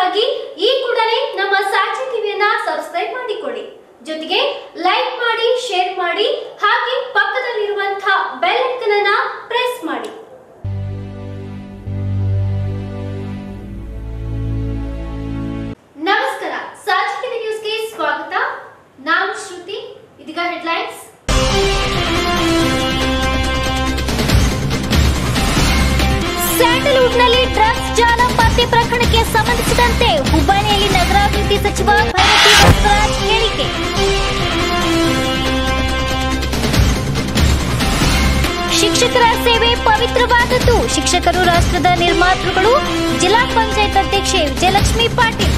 ಸುದ್ದಿಗಳಿಗಾಗಿ ಈ ಕೂಡಲೇ ನಮ್ಮ ಸಾಕ್ಷಿ ಟಿವಿಯನ್ನ ಸಬ್ಸ್ಕ್ರೈಬ್ ಮಾಡಿಕೊಳ್ಳಿ. ಜೊತೆಗೆ ಲೈಕ್ ಮಾಡಿ, ಶೇರ್ ಮಾಡಿ, ಹಾಗೆ ಪಕ್ಕದಲ್ಲಿರುವಂತಹ ಬೆಲ್ ಐಕಾನ್ ಅನ್ನು ಪ್ರೆಸ್ ಮಾಡಿ. ನಮಸ್ಕಾರ, ಸಾಕ್ಷಿ ಟಿವಿ ನ್ಯೂಸ್ಗೆ ಸ್ವಾಗತ. ನಾನು ಶ್ರುತಿ. ಇದೀಗ ಹೆಡ್ಲೈನ್ಸ್. ಸ್ಯಾಂಡಲ್ವುಡ್ನಲ್ಲಿ ಡ್ರಗ್ಸ್ ಜಾಲ ಪತ್ತೆ ಪ್ರಕರಣಕ್ಕೆ ಸಂಬಂಧಿಸಿದಂತೆ ಹುಬ್ಬಳ್ಳಿಯಲ್ಲಿ ನಗರಾಭಿವೃದ್ಧಿ ಸಚಿವ ಭೈರತಿ ಬಸವರಾಜ್ ಹೇಳಿಕೆ. ಶಿಕ್ಷಕರ ಸೇವೆ ಪವಿತ್ರವಾದದ್ದು, ಶಿಕ್ಷಕರು ರಾಷ್ಟ್ರದ ನಿರ್ಮಾತೃಗಳು, ಜಿಲ್ಲಾ ಪಂಚಾಯತ್ ಅಧ್ಯಕ್ಷೆ ವಿಜಯಲಕ್ಷ್ಮಿ ಪಾಟೀಲ್.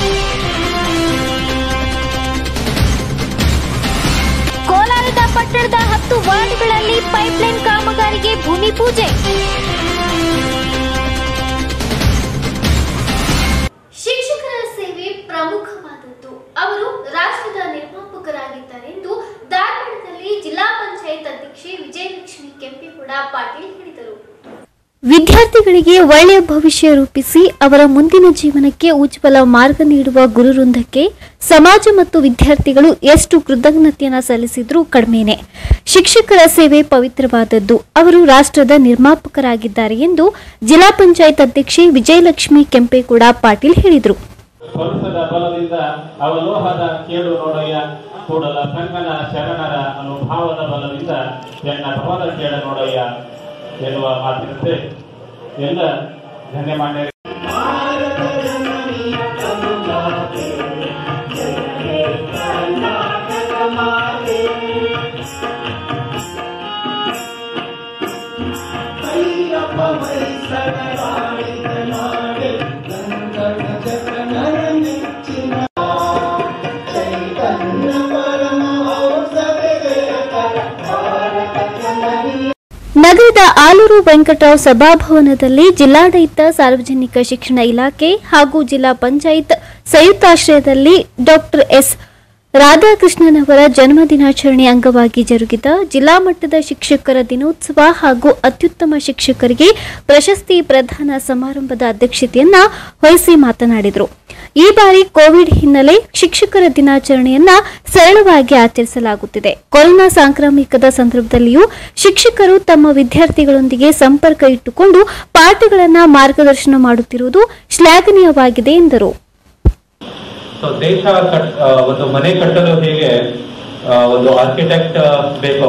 ಕೋಲಾರದ ಪಟ್ಟಣದ 10 ವಾರ್ಡ್ಗಳಲ್ಲಿ ಪೈಪ್ಲೈನ್ ಕಾಮಗಾರಿಗೆ ಭೂಮಿ ಪೂಜೆ. ಶಿಕ್ಷಕರ ಸೇವೆ ಪ್ರಮುಖವಾದದ್ದು, ಅವರು ರಾಷ್ಟ್ರದ ನಿರ್ಮಾಪಕರಾಗಿದ್ದಾರೆ ಎಂದು ಧಾರವಾಡದಲ್ಲಿ ಜಿಲ್ಲಾ ಪಂಚಾಯತ್ ಅಧ್ಯಕ್ಷೆ ವಿಜಯಲಕ್ಷ್ಮಿ ಕೆಂಪೇಗೌಡ ಪಾಟೀಲ್ ಹೇಳಿದರು. ವಿದ್ಯಾರ್ಥಿಗಳಿಗೆ ಒಳ್ಳೆಯ ಭವಿಷ್ಯ ರೂಪಿಸಿ ಅವರ ಮುಂದಿನ ಜೀವನಕ್ಕೆ ಉಜ್ವಲ ಮಾರ್ಗ ನೀಡುವ ಗುರುವೃಂದಕ್ಕೆ ಸಮಾಜ ಮತ್ತು ವಿದ್ಯಾರ್ಥಿಗಳು ಎಷ್ಟು ಕೃತಜ್ಞತೆಯನ್ನು ಸಲ್ಲಿಸಿದ್ರೂ ಕಡಿಮೆನೆ. ಶಿಕ್ಷಕರ ಸೇವೆ ಪವಿತ್ರವಾದದ್ದು, ಅವರು ರಾಷ್ಟ್ರದ ನಿರ್ಮಾಪಕರಾಗಿದ್ದಾರೆ ಎಂದು ಜಿಲ್ಲಾ ಪಂಚಾಯತ್ ಅಧ್ಯಕ್ಷೆ ವಿಜಯಲಕ್ಷ್ಮಿ ಕೆಂಪೇಗೌಡ ಪಾಟೀಲ್ ಹೇಳಿದರು. ಸ್ವಲ್ಪದ ಬಲದಿಂದ ಅವಲೋಹದ ಕೇಳು ನೋಡಯ್ಯ, ಕೂಡಲ ಸಂಗನ ಶರಣರ ಅನುಭಾವದ ಬಲದಿಂದ ಎನ್ನ ಭವನ ಕೇಳ ನೋಡಯ್ಯ ಎನ್ನುವ ಮಾತಿನಂತೆ ಎಲ್ಲ ಧನ್ಯಮಾನ್ಯರು ನಗರದ ಆಲೂರು ವೆಂಕಟರಾವ್ ಸಭಾಭವನದಲ್ಲಿ ಜಿಲ್ಲಾಡಳಿತ, ಸಾರ್ವಜನಿಕ ಶಿಕ್ಷಣ ಇಲಾಖೆ ಹಾಗೂ ಜಿಲ್ಲಾ ಪಂಚಾಯತ್ ಸಂಯುಕ್ತಾಶ್ರಯದಲ್ಲಿ ಡಾಕ್ಟರ್ ಎಸ್ ರಾಧಾಕೃಷ್ಣನವರ ಜನ್ಮದಿನಾಚರಣೆ ಅಂಗವಾಗಿ ಜರುಗಿದ ಜಿಲ್ಲಾ ಮಟ್ಟದ ಶಿಕ್ಷಕರ ದಿನೋತ್ಸವ ಹಾಗೂ ಅತ್ಯುತ್ತಮ ಶಿಕ್ಷಕರಿಗೆ ಪ್ರಶಸ್ತಿ ಪ್ರದಾನ ಸಮಾರಂಭದ ಅಧ್ಯಕ್ಷತೆಯನ್ನ ವಹಿಸಿ ಮಾತನಾಡಿದರು. ಈ ಬಾರಿ ಕೋವಿಡ್ ಹಿನ್ನೆಲೆ ಶಿಕ್ಷಕರ ದಿನಾಚರಣೆಯನ್ನ ಸರಳವಾಗಿ ಆಚರಿಸಲಾಗುತ್ತಿದೆ. ಕೊರೋನಾ ಸಾಂಕ್ರಾಮಿಕದ ಸಂದರ್ಭದಲ್ಲಿಯೂ ಶಿಕ್ಷಕರು ತಮ್ಮ ವಿದ್ಯಾರ್ಥಿಗಳೊಂದಿಗೆ ಸಂಪರ್ಕ ಇಟ್ಟುಕೊಂಡು ಪಾಠಗಳನ್ನು ಮಾರ್ಗದರ್ಶನ ಮಾಡುತ್ತಿರುವುದು ಶ್ಲಾಘನೀಯವಾಗಿದೆ ಎಂದರು. ದೇಶ ಒಂದು ಮನೆ ಕಟ್ಟಲು ಹೇಗೆ ಒಂದು ಆರ್ಕಿಟೆಕ್ಟ್ ಬೇಕೋ,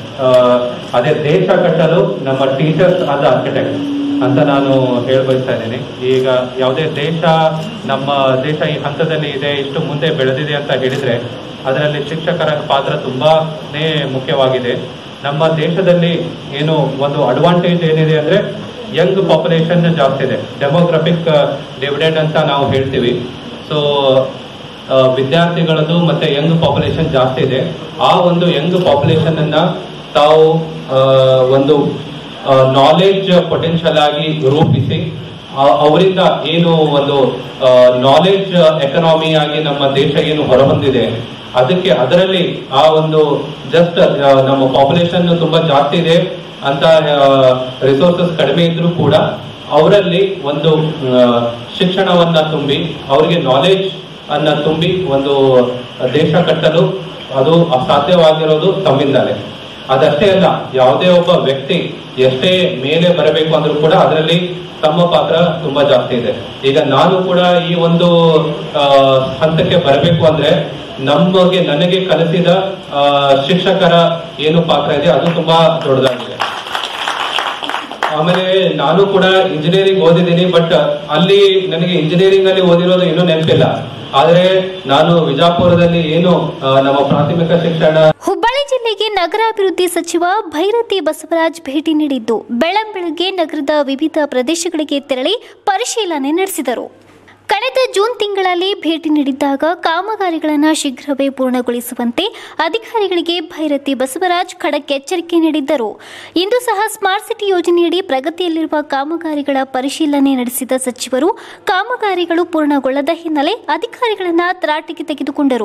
ಅದೇ ದೇಶ ಕಟ್ಟಲು ನಮ್ಮ ಟೀಚರ್ಸ್ ಆದ ಆರ್ಕಿಟೆಕ್ಟ್ ಅಂತ ನಾನು ಹೇಳಬಯಸ್ತಾ ಇದ್ದೀನಿ. ಈಗ ಯಾವುದೇ ದೇಶ, ನಮ್ಮ ದೇಶ ಈ ಹಂತದಲ್ಲಿ ಇದೆ, ಇಷ್ಟು ಮುಂದೆ ಬೆಳೆದಿದೆ ಅಂತ ಹೇಳಿದ್ರೆ ಅದರಲ್ಲಿ ಶಿಕ್ಷಕರ ಪಾತ್ರ ತುಂಬಾನೇ ಮುಖ್ಯವಾಗಿದೆ. ನಮ್ಮ ದೇಶದಲ್ಲಿ ಏನು ಒಂದು ಅಡ್ವಾಂಟೇಜ್ ಏನಿದೆ ಅಂದ್ರೆ ಯಂಗ್ ಪಾಪ್ಯುಲೇಷನ್ ಜಾಸ್ತಿ ಇದೆ, ಡೆಮೋಗ್ರಫಿಕ್ ಡಿವಿಡೆಂಡ್ ಅಂತ ನಾವು ಹೇಳ್ತೀವಿ. ಸೊ ವಿದ್ಯಾರ್ಥಿಗಳದ್ದು ಮತ್ತೆ ಯಂಗ್ ಪಾಪ್ಯುಲೇಷನ್ ಜಾಸ್ತಿ ಇದೆ. ಆ ಒಂದು ಯಂಗ್ ಪಾಪ್ಯುಲೇಷನ್ ಅನ್ನ ತಾವು ಒಂದು ನಾಲೆಡ್ಜ್ ಪೊಟೆನ್ಷಿಯಲ್ ಆಗಿ ರೂಪಿಸಿ ಅವರಿಂದ ಏನು ಒಂದು ನಾಲೆಡ್ಜ್ ಎಕನಾಮಿ ಆಗಿ ನಮ್ಮ ದೇಶ ಏನು ಹೊರಹೊಂದಿದೆ ಅದಕ್ಕೆ, ಅದರಲ್ಲಿ ಆ ಒಂದು ಜಸ್ಟ್ ನಮ್ಮ ಪಾಪ್ಯುಲೇಷನ್ ತುಂಬಾ ಜಾಸ್ತಿ ಇದೆ ಅಂತ ರಿಸೋರ್ಸಸ್ ಕಡಿಮೆ ಇದ್ರೂ ಕೂಡ ಅವರಲ್ಲಿ ಒಂದು ಶಿಕ್ಷಣವನ್ನ ತುಂಬಿ ಅವರಿಗೆ ನಾಲೆಡ್ಜ್ ಅನ್ನ ತುಂಬಿ ಒಂದು ದೇಶ ಕಟ್ಟಲು ಅದು ಅಸಾಧ್ಯವಾಗಿರೋದು ತಮ್ಮಿಂದಾನೆ. ಅದಷ್ಟೇ ಅಲ್ಲ, ಯಾವುದೇ ಒಬ್ಬ ವ್ಯಕ್ತಿ ಎಷ್ಟೇ ಮೇಲೆ ಬರಬೇಕು ಅಂದ್ರೂ ಕೂಡ ಅದರಲ್ಲಿ ತಮ್ಮ ಪಾತ್ರ ತುಂಬಾ ಜಾಸ್ತಿ ಇದೆ. ಈಗ ನಾನು ಕೂಡ ಈ ಒಂದು ಹಂತಕ್ಕೆ ಬರಬೇಕು ಅಂದ್ರೆ ನನಗೆ ಕಲಿಸಿದ ಶಿಕ್ಷಕರ ಏನು ಪಾತ್ರ ಇದೆ ಅದು ತುಂಬಾ ದೊಡ್ಡದಾಗಿದೆ. ಆಮೇಲೆ ನಾನು ಕೂಡ ಇಂಜಿನಿಯರಿಂಗ್ ಓದಿದ್ದೀನಿ, ಬಟ್ ಅಲ್ಲಿ ನನಗೆ ಇಂಜಿನಿಯರಿಂಗ್ ಅಲ್ಲಿ ಓದಿರೋದು ಇನ್ನೂ ನೆನಪಿಲ್ಲ. ಆದರೆ ನಾನು ವಿಜಾಪುರದಲ್ಲಿ ಏನು ನಮ್ಮ ಪ್ರಾಥಮಿಕ ಶಿಕ್ಷಣ. ಹುಬ್ಬಳ್ಳಿ ಜಿಲ್ಲೆಗೆ ನಗರಾಭಿವೃದ್ಧಿ ಸಚಿವ ಭೈರತಿ ಬಸವರಾಜ್ ಭೇಟಿ ನೀಡಿದ್ದು, ಬೆಳಗ್ಗೆ ನಗರದ ವಿವಿಧ ಪ್ರದೇಶಗಳಿಗೆ ತೆರಳಿ ಪರಿಶೀಲನೆ ನಡೆಸಿದರು. ಕಳೆದ ಜೂನ್ ತಿಂಗಳಲ್ಲಿ ಭೇಟಿ ನೀಡಿದ್ದಾಗ ಕಾಮಗಾರಿಗಳನ್ನು ಶೀಘ್ರವೇ ಪೂರ್ಣಗೊಳಿಸುವಂತೆ ಅಧಿಕಾರಿಗಳಿಗೆ ಭೈರತಿ ಬಸವರಾಜ್ ಖಡಕ್ ಎಚ್ಚರಿಕೆ ನೀಡಿದ್ದರು. ಇಂದು ಸಹ ಸ್ಮಾರ್ಟ್ ಸಿಟಿ ಯೋಜನೆಯಡಿ ಪ್ರಗತಿಯಲ್ಲಿರುವ ಕಾಮಗಾರಿಗಳ ಪರಿಶೀಲನೆ ನಡೆಸಿದ ಸಚಿವರು ಕಾಮಗಾರಿಗಳು ಪೂರ್ಣಗೊಳ್ಳದ ಹಿನ್ನೆಲೆ ಅಧಿಕಾರಿಗಳನ್ನು ತರಾಟೆಗೆ ತೆಗೆದುಕೊಂಡರು.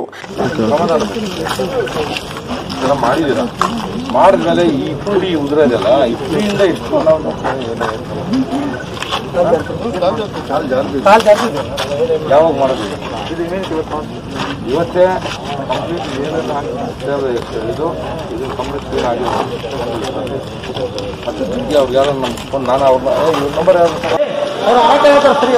ಮಾಡಿದ್ಮೇಲೆ ಈ ಪುಡಿ ಉದುರೋದಲ್ಲ, ಈ ಪುಡಿಯಿಂದ ಇಟ್ಕೊಂಡು ಯಾವಾಗ ಮಾಡೋದು ಇವತ್ತೇ ಕಂಪ್ಲೀಟ್ ಇದು ಕಂಪ್ಲೀಟ್ ಕ್ಲೀನ್ ಆಗಿದೆ ಮತ್ತೆ ಅವ್ರಿಗೆ ಯಾರು ನಮ್ಮ ಫೋನ್ ನಾನು ಅವ್ರ ನಂಬರ್ ಯಾರು ಅವ್ರು ಆಟ ಹೇಳ್ತಾರೆ ಸರಿ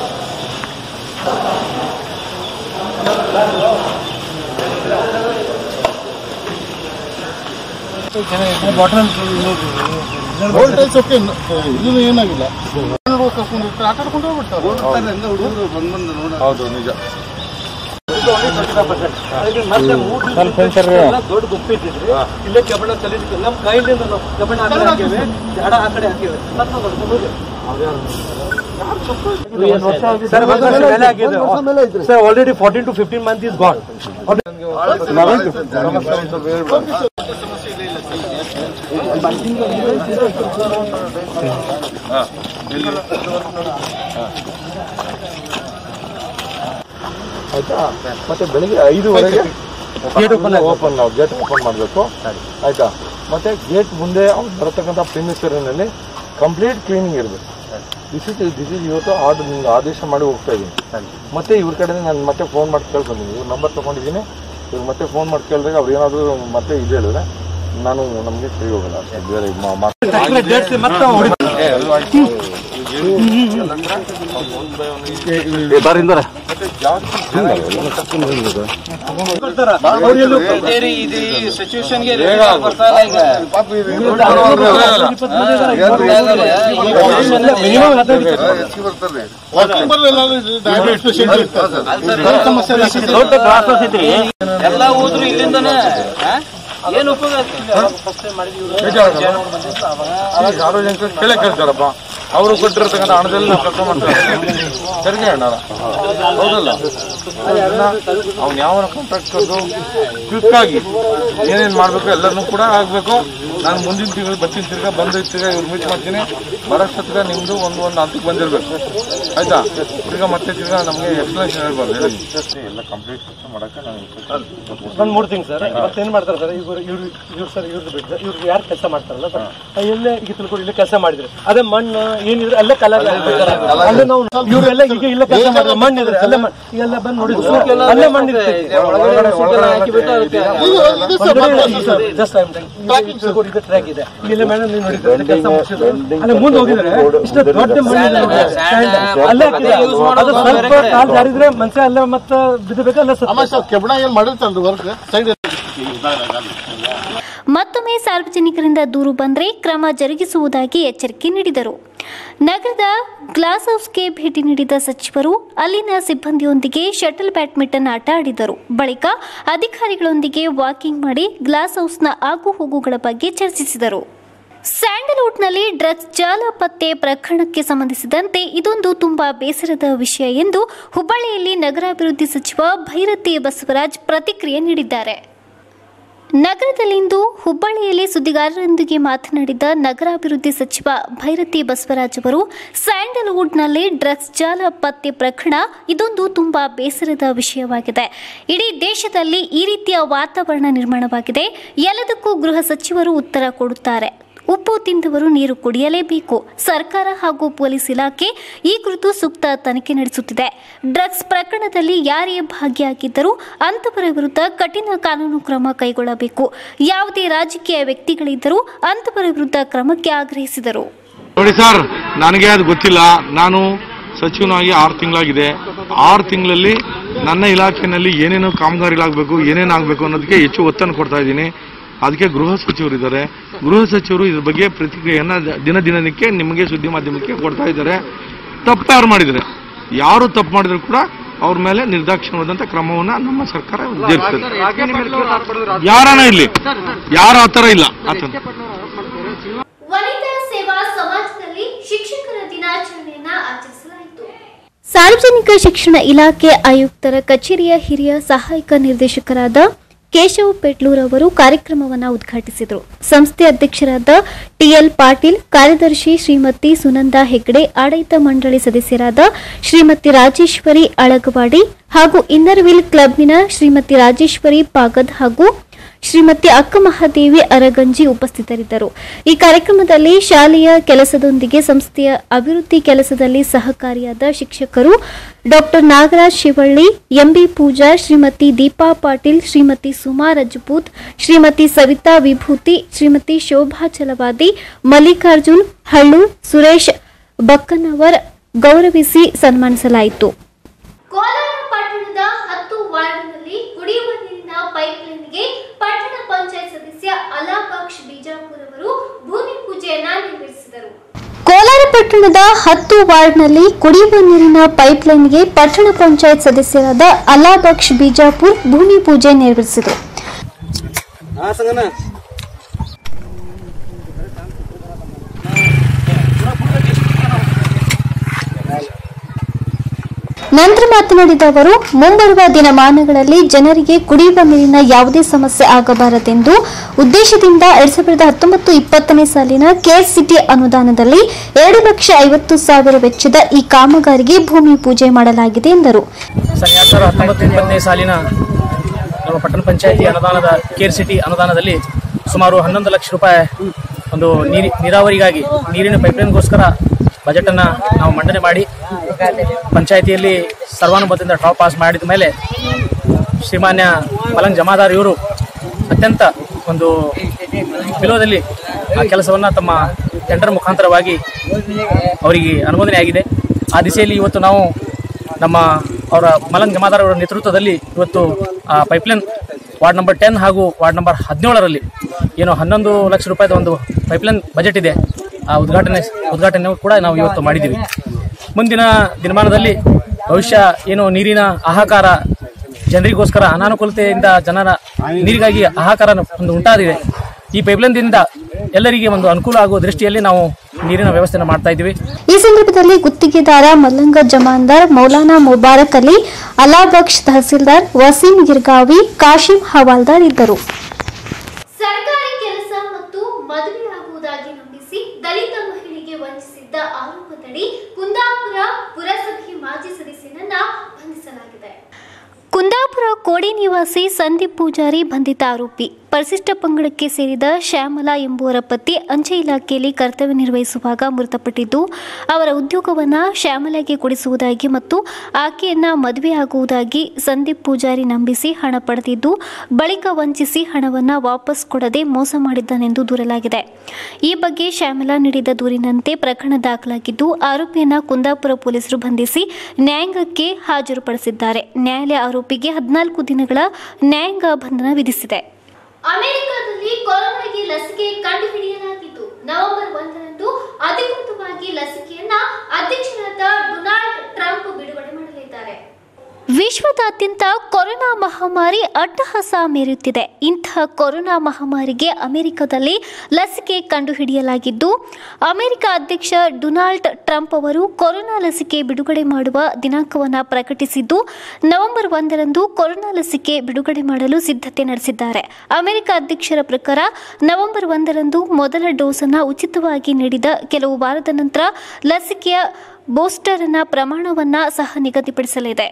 ವೋಲ್ಟೇಜ್ ಓಕೆ ಇದು ಏನಾಗಿಲ್ಲ ಆಟ ಆಡ್ಕೊಂಡು ಹೋಗ್ಬಿಡ್ತಾರೆ. ಹೌದು ನಿಜ. ದೊಡ್ಡ ಗುಪ್ಪಿಟ್ಟಿದ್ರಿ ಇಲ್ಲೇ ಕಬ್ಬಣ ಕಲಿದ್ವಿ ನಮ್ಮ ಕೈಲಿಂದ ನಾವು ಕಬ್ಬಣ ಆ ಕಡೆ ಹಾಕಿವೆ ಜಾಡ ಆ ಕಡೆ ಹಾಕಿವೆ sir already 14 to 15 months is gone. ಆಯ್ತಾ ಮತ್ತೆ ಬೆಳಿಗ್ಗೆ 5:00 ಗೇಟ್ ಓಪನ್ ಮಾಡಬೇಕು ಆಯ್ತಾ. ಮತ್ತೆ ಗೇಟ್ ಮುಂದೆ ಅವ್ರು ಬರತಕ್ಕಂಥ ಪ್ರಿಮಿಸರಿನಲ್ಲಿ ಕಂಪ್ಲೀಟ್ ಕ್ಲೀನಿಂಗ್ ಇರಬೇಕು. ದಿಸ್ ಇಸ್ ಇವತ್ತು ಆರ್ಡರ್ ನಿಮ್ಗೆ ಆದೇಶ ಮಾಡಿ ಹೋಗ್ತಾ ಇದ್ದೀನಿ. ಮತ್ತೆ ಇವ್ರ ಕಡೆ ನಾನು ಮತ್ತೆ ಫೋನ್ ಮಾಡಿ ಕೇಳ್ಕೊಂಡಿದ್ದೀನಿ. ಇವ್ರ ನಂಬರ್ ತೊಗೊಂಡಿದ್ದೀನಿ. ಇವ್ರು ಮತ್ತೆ ಫೋನ್ ಮಾಡಿ ಕೇಳಿದಾಗ ಅವ್ರು ಏನಾದರೂ ಮತ್ತೆ ಇದು ಹೇಳಿದ್ರೆ ನಾನು ನಮಗೆ ಸರಿ ಹೋಗಲ್ಲ ಅಷ್ಟೇ ಬೇರೆ ಎಲ್ಲ ಹೋದ್ರು ಇಲ್ಲಿಂದನೇ ಏನು ಉಪಯೋಗ ಸಾರ್ವಜನಿಕರು ಕೇಳೇ ಕೇಳ್ತಾರಪ್ಪ. ಅವರು ಕೊಟ್ಟಿರ್ತಕ್ಕಂಥ ಹಣದಲ್ಲಿ ನಾವು ಕೆಲಸ ಮಾಡ್ತಾರೆ ತೆರಿಗೆ ಹಣ ಹೌದಲ್ಲ. ಅವ್ನು ಯಾವ ಕಾಂಟ್ರಾಕ್ಟ್ ಕೊಟ್ಟು ಕ್ವಿಕ್ಕಾಗಿ ಏನೇನು ಮಾಡಬೇಕು ಎಲ್ಲರನ್ನೂ ಕೂಡ ಆಗಬೇಕು. ನಾನು ಮುಂದಿನ ತಿಂಗಳು ಬರ್ತೀನಿ, ತಿರ್ಗಾ ಬಂದು ತಿರ್ಗಾ ಇವ್ರು ಮೀಟ್ ಮಾಡ್ತೀನಿ. ಬರೋಷ್ಟೊತ್ತಿಗೆ ನಿಮ್ಮದು ಒಂದು ಹಂತಕ್ಕೆ ಬಂದಿರಬೇಕು ಆಯ್ತಾ. ತಿರ್ಗಾ ಮತ್ತೆ ತಿರ್ಗಾ ನಮಗೆ ಎಕ್ಸ್ಪ್ಲನೇಷನ್ ಹೇಳ್ಬಾರ್ದು. ಎಲ್ಲ ಕಂಪ್ಲೀಟ್ ಮಾಡೋಕ್ಕೆ ಒಂದು 3 ತಿಂಗ್ ಸರ್. ಇವತ್ತೇನು ಮಾಡ್ತಾರೆ ಸರ್ ಇವ್ರು ಸರ್ ಇವ್ರದ್ದು ಬಿಟ್ಟರೆ ಇವ್ರು ಯಾರು ಕೆಲಸ ಮಾಡ್ತಾರಲ್ಲ ಸರ್ ಎಲ್ಲೇ ಈಗ ತಿಳ್ಕೊಂಡು ಇಲ್ಲೇ ಕೆಲಸ ಮಾಡಿದ್ರೆ ಅದೇ ಮಣ್ಣು ಏನಿದ್ರೆ ಅಲ್ಲೇ ಕಲರ್ ಅಲ್ಲೇ ನಾವು ಇವರೆಲ್ಲ ಈಗ ಇಲ್ಲ ಕೆಲಸ ಮಾಡಿದ್ರೆ ಮಣ್ಣಿದ್ರೆ ಅಲ್ಲೇ ಎಲ್ಲ ಬಂದು ನೋಡಿದ್ರು ಅಲ್ಲೇ ಮಣ್ಣಿದೆ ಜಸ್ಟ್ ಟ್ರ್ಯಾಕ್ ಇದೆ ಇಲ್ಲೇ ಮೇಡಮ್ ನೀವು ನೋಡಿದ್ರೆ ಕೆಲಸ ಮುಗಿಸಿದ್ರು ಅಲ್ಲೇ ಮುಂದೆ ಹೋಗಿದ್ರೆ ಇಷ್ಟು ದೊಡ್ಡ ಮಣ್ಣು ಅಲ್ಲೇ ಅದು ಸ್ವಲ್ಪ ಕಾಲು ಜಾರಿದ್ರೆ ಮನುಷ್ಯ ಅಲ್ಲೇ ಮತ್ತೆ ಬಿದ್ದಬೇಕು ಅಲ್ಲೇ ಕೆಬ್ಬಣ ಏನ್ ಮಾಡಿರ್ತಾರಲ್ರಿ ವರ್ಕ್ ಸೈಡ್. ಮತ್ತೊಮ್ಮೆ ಸಾರ್ವಜನಿಕರಿಂದ ದೂರು ಬಂದರೆ ಕ್ರಮ ಜರುಗಿಸುವುದಾಗಿ ಎಚ್ಚರಿಕೆ ನೀಡಿದರು. ನಗರದ ಗ್ಲಾಸ್ ಹೌಸ್ಗೆ ಭೇಟಿ ನೀಡಿದ ಸಚಿವರು ಅಲ್ಲಿನ ಸಿಬ್ಬಂದಿಯೊಂದಿಗೆ ಶಟಲ್ ಬ್ಯಾಡ್ಮಿಂಟನ್ ಆಟ ಆಡಿದರು. ಬಳಿಕ ಅಧಿಕಾರಿಗಳೊಂದಿಗೆ ವಾಕಿಂಗ್ ಮಾಡಿ ಗ್ಲಾಸ್ ಹೌಸ್ನ ಆಗುಹೋಗುಗಳ ಬಗ್ಗೆ ಚರ್ಚಿಸಿದರು. ಸ್ಯಾಂಡಲ್ವುಡ್ನಲ್ಲಿ ಡ್ರಗ್ಸ್ ಜಾಲ ಪತ್ತೆ ಪ್ರಕರಣಕ್ಕೆ ಸಂಬಂಧಿಸಿದಂತೆ ಇದೊಂದು ತುಂಬಾ ಬೇಸರದ ವಿಷಯ ಎಂದು ಹುಬ್ಬಳ್ಳಿಯಲ್ಲಿ ನಗರಾಭಿವೃದ್ಧಿ ಸಚಿವ ಭೈರತಿ ಬಸವರಾಜ್ ಪ್ರತಿಕ್ರಿಯೆ ನೀಡಿದ್ದಾರೆ. ನಗರದಲ್ಲಿಂದು ಹುಬ್ಬಳ್ಳಿಯಲ್ಲಿ ಸುದ್ದಿಗಾರರೊಂದಿಗೆ ಮಾತನಾಡಿದ ನಗರಾಭಿವೃದ್ಧಿ ಸಚಿವ ಭೈರತಿ ಬಸವರಾಜ್ ಅವರು ಸ್ಯಾಂಡಲ್ವುಡ್ನಲ್ಲಿ ಡ್ರಗ್ಸ್ ಜಾಲ ಪತ್ತೆ ಪ್ರಕರಣ ಇದೊಂದು ತುಂಬಾ ಬೇಸರದ ವಿಷಯವಾಗಿದೆ. ಇಡೀ ದೇಶದಲ್ಲಿ ಈ ರೀತಿಯ ವಾತಾವರಣ ನಿರ್ಮಾಣವಾಗಿದೆ. ಎಲ್ಲದಕ್ಕೂ ಗೃಹ ಸಚಿವರು ಉತ್ತರ ಕೊಡುತ್ತಾರೆ. ಉಪ್ಪು ತಿಂದವರು ನೀರು ಕುಡಿಯಲೇಬೇಕು. ಸರ್ಕಾರ ಹಾಗೂ ಪೊಲೀಸ್ ಇಲಾಖೆ ಈ ಕುರಿತು ಸೂಕ್ತ ತನಿಖೆ ನಡೆಸುತ್ತಿದೆ. ಡ್ರಗ್ಸ್ ಪ್ರಕರಣದಲ್ಲಿ ಯಾರೇ ಭಾಗಿಯಾಗಿದ್ದರೂ ಅಂತವರ ವಿರುದ್ಧ ಕಠಿಣ ಕಾನೂನು ಕ್ರಮ ಕೈಗೊಳ್ಳಬೇಕು. ಯಾವುದೇ ರಾಜಕೀಯ ವ್ಯಕ್ತಿಗಳಿದ್ದರೂ ಅಂತವರ ವಿರುದ್ಧ ಕ್ರಮಕ್ಕೆ ಆಗ್ರಹಿಸಿದರು. ನೋಡಿ ಸರ್, ನನಗೆ ಅದು ಗೊತ್ತಿಲ್ಲ. ನಾನು ಸಚಿವನಾಗಿ 6 ತಿಂಗಳಾಗಿದೆ. 6 ತಿಂಗಳಲ್ಲಿ ನನ್ನ ಇಲಾಖೆಯಲ್ಲಿ ಏನೇನು ಕಾಮಗಾರಿಗಳಾಗಬೇಕು, ಏನೇನಾಗಬೇಕು ಅನ್ನೋದಕ್ಕೆ ಹೆಚ್ಚು ಒತ್ತನ್ನು ಕೊಡ್ತಾ ಇದ್ದೀನಿ. ಅದಕ್ಕೆ ಗೃಹ ಸಚಿವರು ಇದ್ದಾರೆ. ಗೃಹ ಸಚಿವರು ಇದ್ರ ಬಗ್ಗೆ ಪ್ರತಿಕ್ರಿಯೆಯನ್ನ ದಿನಕ್ಕೆ ನಿಮಗೆ ಸುದ್ದಿ ಮಾಧ್ಯಮಕ್ಕೆ ಕೊಡ್ತಾ ಇದ್ದಾರೆ. ತಪ್ಪು ಯಾರು ಮಾಡಿದರೆ, ಯಾರು ತಪ್ಪು ಮಾಡಿದ್ರು ಕೂಡ ಅವ್ರ ಮೇಲೆ ನಿರ್ದಾಕ್ಷಿಣ್ಯವಾದಂಥ ಕ್ರಮವನ್ನ ನಮ್ಮ ಸರ್ಕಾರ ಜರುಗಿಸ್ತದೆ. ಯಾರನ ಇಲ್ಲಿ ಯಾರು ಆ ಥರ ಇಲ್ಲ. ವನಿತಾ ಸೇವಾ ಸಮಾಜದಲ್ಲಿ ಶಿಕ್ಷಕರ ದಿನಾಚರಣೆಯನ್ನು ಆಚರಿಸಲಾಯಿತು. ಸಾರ್ವಜನಿಕ ಶಿಕ್ಷಣ ಇಲಾಖೆ ಆಯುಕ್ತರ ಕಚೇರಿಯ ಹಿರಿಯ ಸಹಾಯಕ ನಿರ್ದೇಶಕರಾದ ಕೇಶವ್ ಪೆಟ್ಲೂರ್ ಅವರು ಕಾರ್ಯಕ್ರಮವನ್ನು ಉದ್ಘಾಟಿಸಿದರು. ಸಂಸ್ಥೆ ಅಧ್ಯಕ್ಷರಾದ ಟಿಎಲ್ ಪಾಟೀಲ್, ಕಾರ್ಯದರ್ಶಿ ಶ್ರೀಮತಿ ಸುನಂದಾ ಹೆಗ್ಡೆ, ಆಡಳಿತ ಮಂಡಳಿ ಸದಸ್ಯರಾದ ಶ್ರೀಮತಿ ರಾಜೇಶ್ವರಿ ಅಳಗವಾಡಿ ಹಾಗೂ ಇನ್ನರ್ವಿಲ್ ಕ್ಲಬ್ನ ಶ್ರೀಮತಿ ರಾಜೇಶ್ವರಿ ಪಾಗದ್ ಹಾಗೂ ಶ್ರೀಮತಿ ಅಕ್ಕಮಹಾದೇವಿ ಅರಗಂಜಿ ಉಪಸ್ಥಿತರಿದ್ದರು. ಈ ಕಾರ್ಯಕ್ರಮದಲ್ಲಿ ಶಾಲೆಯ ಕೆಲಸದೊಂದಿಗೆ ಸಂಸ್ಥೆಯ ಅಭಿವೃದ್ಧಿ ಕೆಲಸದಲ್ಲಿ ಸಹಕಾರಿಯಾದ ಶಿಕ್ಷಕರು ಡಾಕ್ಟರ್ ನಾಗರಾಜ್ ಶಿವಳ್ಳಿ, ಎಂಬಿ ಪೂಜಾರ್, ಶ್ರೀಮತಿ ದೀಪಾ ಪಾಟೀಲ್, ಶ್ರೀಮತಿ ಸುಮಾ ರಜಪೂತ್, ಶ್ರೀಮತಿ ಸವಿತಾ ವಿಭೂತಿ, ಶ್ರೀಮತಿ ಶೋಭಾ ಚಲವಾದಿ, ಮಲ್ಲಿಕಾರ್ಜುನ್ ಹಳ್ಳು, ಸುರೇಶ್ ಬಕ್ಕನವರ್ ಗೌರವಿಸಿ ಸನ್ಮಾನಿಸಲಾಯಿತು. ಕೋಲಾರ ಪಟ್ಟಣದ 10 ವಾರ್ಡ್ನಲ್ಲಿ ಕುಡಿಯುವ ನೀರಿನ ಪೈಪ್ಲೈನ್ಗೆ ಪಟ್ಟಣ ಪಂಚಾಯತ್ ಸದಸ್ಯ ಅಲಾಬಕ್ಷ್ ಬಿಜಾಪುರ್ ಅವರು ಭೂಮಿ ಪೂಜೆಯನ್ನ ನೆರವೇರಿಸಿದರು. ಕೋಲಾರ ಪಟ್ಟಣದ 10 ವಾರ್ಡ್ನಲ್ಲಿ ಕುಡಿಯುವ ನೀರಿನ ಪೈಪ್ಲೈನ್ಗೆ ಪಟ್ಟಣ ಪಂಚಾಯತ್ ಸದಸ್ಯರಾದ ಅಲಾಬಕ್ಷ್ ಬಿಜಾಪುರ್ ಭೂಮಿ ಪೂಜೆ ನೆರವೇರಿಸಿದರು. ನಂತರ ಮಾತನಾಡಿದ ಅವರು, ಮುಂಬರುವ ದಿನಮಾನಗಳಲ್ಲಿ ಜನರಿಗೆ ಕುಡಿಯುವ ನೀರಿನ ಯಾವುದೇ ಸಮಸ್ಯೆ ಆಗಬಾರದೆಂದು ಉದ್ದೇಶದಿಂದ 2019-20 ಸಾಲಿನ ಕೇರ್ ಸಿಟಿ ಅನುದಾನದಲ್ಲಿ 2,50,000 ವೆಚ್ಚದ ಈ ಕಾಮಗಾರಿಗೆ ಭೂಮಿ ಪೂಜೆ ಮಾಡಲಾಗಿದೆ ಎಂದರು. 2019-20 ಸಾಲಿನ ನಮ್ಮ ಪಟ್ಟಣ ಪಂಚಾಯಿತಿ ಅನುದಾನದ ಕೇರ್ ಸಿಟಿ ಅನುದಾನದಲ್ಲಿ ಸುಮಾರು 11 ಲಕ್ಷ ರೂಪಾಯಿ ಒಂದು ನೀರಾವರಿಗಾಗಿ ನೀರಿನ ಪೈಪ್ಲೈನ್ಗೋಸ್ಕರ ಬಜೆಟ್ ಅನ್ನ ನಾವು ಮಂಡನೆ ಮಾಡಿ ಪಂಚಾಯಿತಿಯಲ್ಲಿ ಸರ್ವಾನುಮತದಿಂದ ಡ್ರಾ ಪಾಸ್ ಮಾಡಿದ ಮೇಲೆ ಶ್ರೀಮಾನ್ಯ ಮಲಂಗ್ ಜಮಾದಾರ್ ಇವರು ಅತ್ಯಂತ ಒಂದು ವಿರೋಧದಲ್ಲಿ ಆ ಕೆಲಸವನ್ನ ತಮ್ಮ ಟೆಂಡರ್ ಮುಖಾಂತರವಾಗಿ ಅವರಿಗೆ ಅನುಮೋದನೆ ಆಗಿದೆ. ಆ ದಿಸೆಯಲ್ಲಿ ಇವತ್ತು ನಾವು ನಮ್ಮ ಅವರ ಮಲಂಗ್ ಜಮಾದಾರ್ ಅವರ ನೇತೃತ್ವದಲ್ಲಿ ಇವತ್ತು ಆ ಪೈಪ್ಲೈನ್ ವಾರ್ಡ್ ನಂಬರ್ 10 ಹಾಗೂ ವಾರ್ಡ್ ನಂಬರ್ 17ರಲ್ಲಿ ಏನು 11 ಲಕ್ಷ ರೂಪಾಯಿದ ಒಂದು ಪೈಪ್ಲೈನ್ ಬಜೆಟ್ ಇದೆ. ಆ ಉದ್ಘಾಟನೆ ಕೂಡ ನಾವು ಇವತ್ತು ಮಾಡಿದ್ದೀವಿ. ಮುಂದಿನ ದಿನಮಾನದಲ್ಲಿ ಭವಿಷ್ಯ ಏನು ನೀರಿನ ಹಾಹಾಕಾರ ಜನರಿಗೋಸ್ಕರ ಅನಾನುಕೂಲತೆಯಿಂದ ಜನರ ನೀರಿಗಾಗಿ ಹಾಹಾಕಾರ ಒಂದು ಉಂಟಾಗಿದೆ. ಈ ಪೈಪ್ಲೈನ್ದಿಂದ ಎಲ್ಲರಿಗೆ ಒಂದು ಅನುಕೂಲ ಆಗುವ ದೃಷ್ಟಿಯಲ್ಲಿ ನಾವು ನೀರಿನ ವ್ಯವಸ್ಥೆಯನ್ನು ಮಾಡ್ತಾ ಇದ್ದೀವಿ. ಈ ಸಂದರ್ಭದಲ್ಲಿ ಗುತ್ತಿಗೆದಾರ ಮಲ್ಲಂಗ ಜಮಾನ್ದಾರ್, ಮೌಲಾನಾ ಮುಬಾರಕ್ ಅಲಿ, ಅಲಾಬಕ್ಷ್ ತಹಸೀಲ್ದಾರ್, ವಸೀಂ ಗಿರ್ಗಾವಿ, ಕಾಶಿಂ ಹವಾಲ್ದಾರ್ ಇದ್ದರು. ಸರ್ಕಾರಿ ಕೆಲಸ ಮತ್ತು ಮದುವೆಯಾಗುವುದಾಗಿ ನಂಬಿಸಿ ದಲಿತ ಮಹಿಳೆಗೆ ವಂಚಿಸಿದ್ದ ಆರೋಪದಡಿ ಕುಂದಾಪುರ ಪುರಸಭೆ ಮಾಜಿ ಸದಸ್ಯನನ್ನ ಬಂಧಿಸಲಾಗಿದೆ. ಕುಂದಾಪುರ ಕೋಡಿ ನಿವಾಸಿ ಸಂದೀಪ್ ಪೂಜಾರಿ ಬಂಧಿತ ಆರೋಪಿ. ಪರಿಶಿಷ್ಟ ಪಂಗಡಕ್ಕೆ ಸೇರಿದ ಶ್ಯಾಮಲಾ ಎಂಬುವರ ಪತಿ ಅಂಚೆ ಇಲಾಖೆಯಲ್ಲಿ ಕರ್ತವ್ಯ ನಿರ್ವಹಿಸುವಾಗ ಮೃತಪಟ್ಟಿದ್ದು, ಅವರ ಉದ್ಯೋಗವನ್ನು ಶ್ಯಾಮಲಾಗೆ ಕೊಡಿಸುವುದಾಗಿ ಮತ್ತು ಆಕೆಯನ್ನ ಮದುವೆಯಾಗುವುದಾಗಿ ಸಂದೀಪ್ ಪೂಜಾರಿ ನಂಬಿಸಿ ಹಣ ಪಡೆದಿದ್ದು, ಬಳಿಕ ವಂಚಿಸಿ ಹಣವನ್ನು ವಾಪಸ್ ಕೊಡದೆ ಮೋಸ ಮಾಡಿದ್ದಾನೆಂದು ದೂರಲಾಗಿದೆ. ಈ ಬಗ್ಗೆ ಶ್ಯಾಮಲಾ ನೀಡಿದ ದೂರಿನಂತೆ ಪ್ರಕರಣ ದಾಖಲಾಗಿದ್ದು, ಆರೋಪಿಯನ್ನ ಕುಂದಾಪುರ ಪೊಲೀಸರು ಬಂಧಿಸಿ ನ್ಯಾಯಾಂಗಕ್ಕೆ ಹಾಜರುಪಡಿಸಿದ್ದಾರೆ. ನ್ಯಾಯಾಲಯ ಆರೋಪಿಗೆ 14 ದಿನಗಳ ನ್ಯಾಯಾಂಗ ಬಂಧನ ವಿಧಿಸಿದೆ. ಅಮೆರಿಕದಲ್ಲಿ ಕೊರೋನಾಗೆ ಲಸಿಕೆ ಕಂಡುಹಿಡಿಯಲಾಗಿದ್ದು, ನವೆಂಬರ್ 1ರಂದು ಅಧಿಕೃತವಾಗಿ ಲಸಿಕೆಯನ್ನ ಅಧ್ಯಕ್ಷರಾದ ಡೊನಾಲ್ಡ್ ಟ್ರಂಪ್ ಬಿಡುಗಡೆ ಮಾಡಲಿದ್ದಾರೆ. ವಿಶ್ವದಾದ್ಯಂತ ಕೊರೋನಾ ಮಹಾಮಾರಿ ಅಟ್ಟಹಾಸ ಮೇರುತ್ತಿದೆ. ಇಂತಹ ಕೊರೋನಾ ಮಹಾಮಾರಿಗೆ ಅಮೆರಿಕದಲ್ಲಿ ಲಸಿಕೆ ಕಂಡುಹಿಡಿಯಲಾಗಿದ್ದು, ಅಮೆರಿಕ ಅಧ್ಯಕ್ಷ ಡೊನಾಲ್ಡ್ ಟ್ರಂಪ್ ಅವರು ಕೊರೋನಾ ಲಸಿಕೆ ಬಿಡುಗಡೆ ಮಾಡುವ ದಿನಾಂಕವನ್ನು ಪ್ರಕಟಿಸಿದ್ದು, ನವೆಂಬರ್ 1ರಂದು ಕೊರೋನಾ ಲಸಿಕೆ ಬಿಡುಗಡೆ ಮಾಡಲು ಸಿದ್ಧತೆ ನಡೆಸಿದ್ದಾರೆ. ಅಮೆರಿಕ ಅಧ್ಯಕ್ಷರ ಪ್ರಕಾರ ನವೆಂಬರ್ 1ರಂದು ಮೊದಲ ಡೋಸ್ ಅನ್ನು ಉಚಿತವಾಗಿ ನೀಡಿದ ಕೆಲವು ವಾರದ ನಂತರ ಲಸಿಕೆಯ ಬೂಸ್ಟರ್ ಪ್ರಮಾಣವನ್ನು ಸಹ ನಿಗದಿಪಡಿಸಲಿದೆ.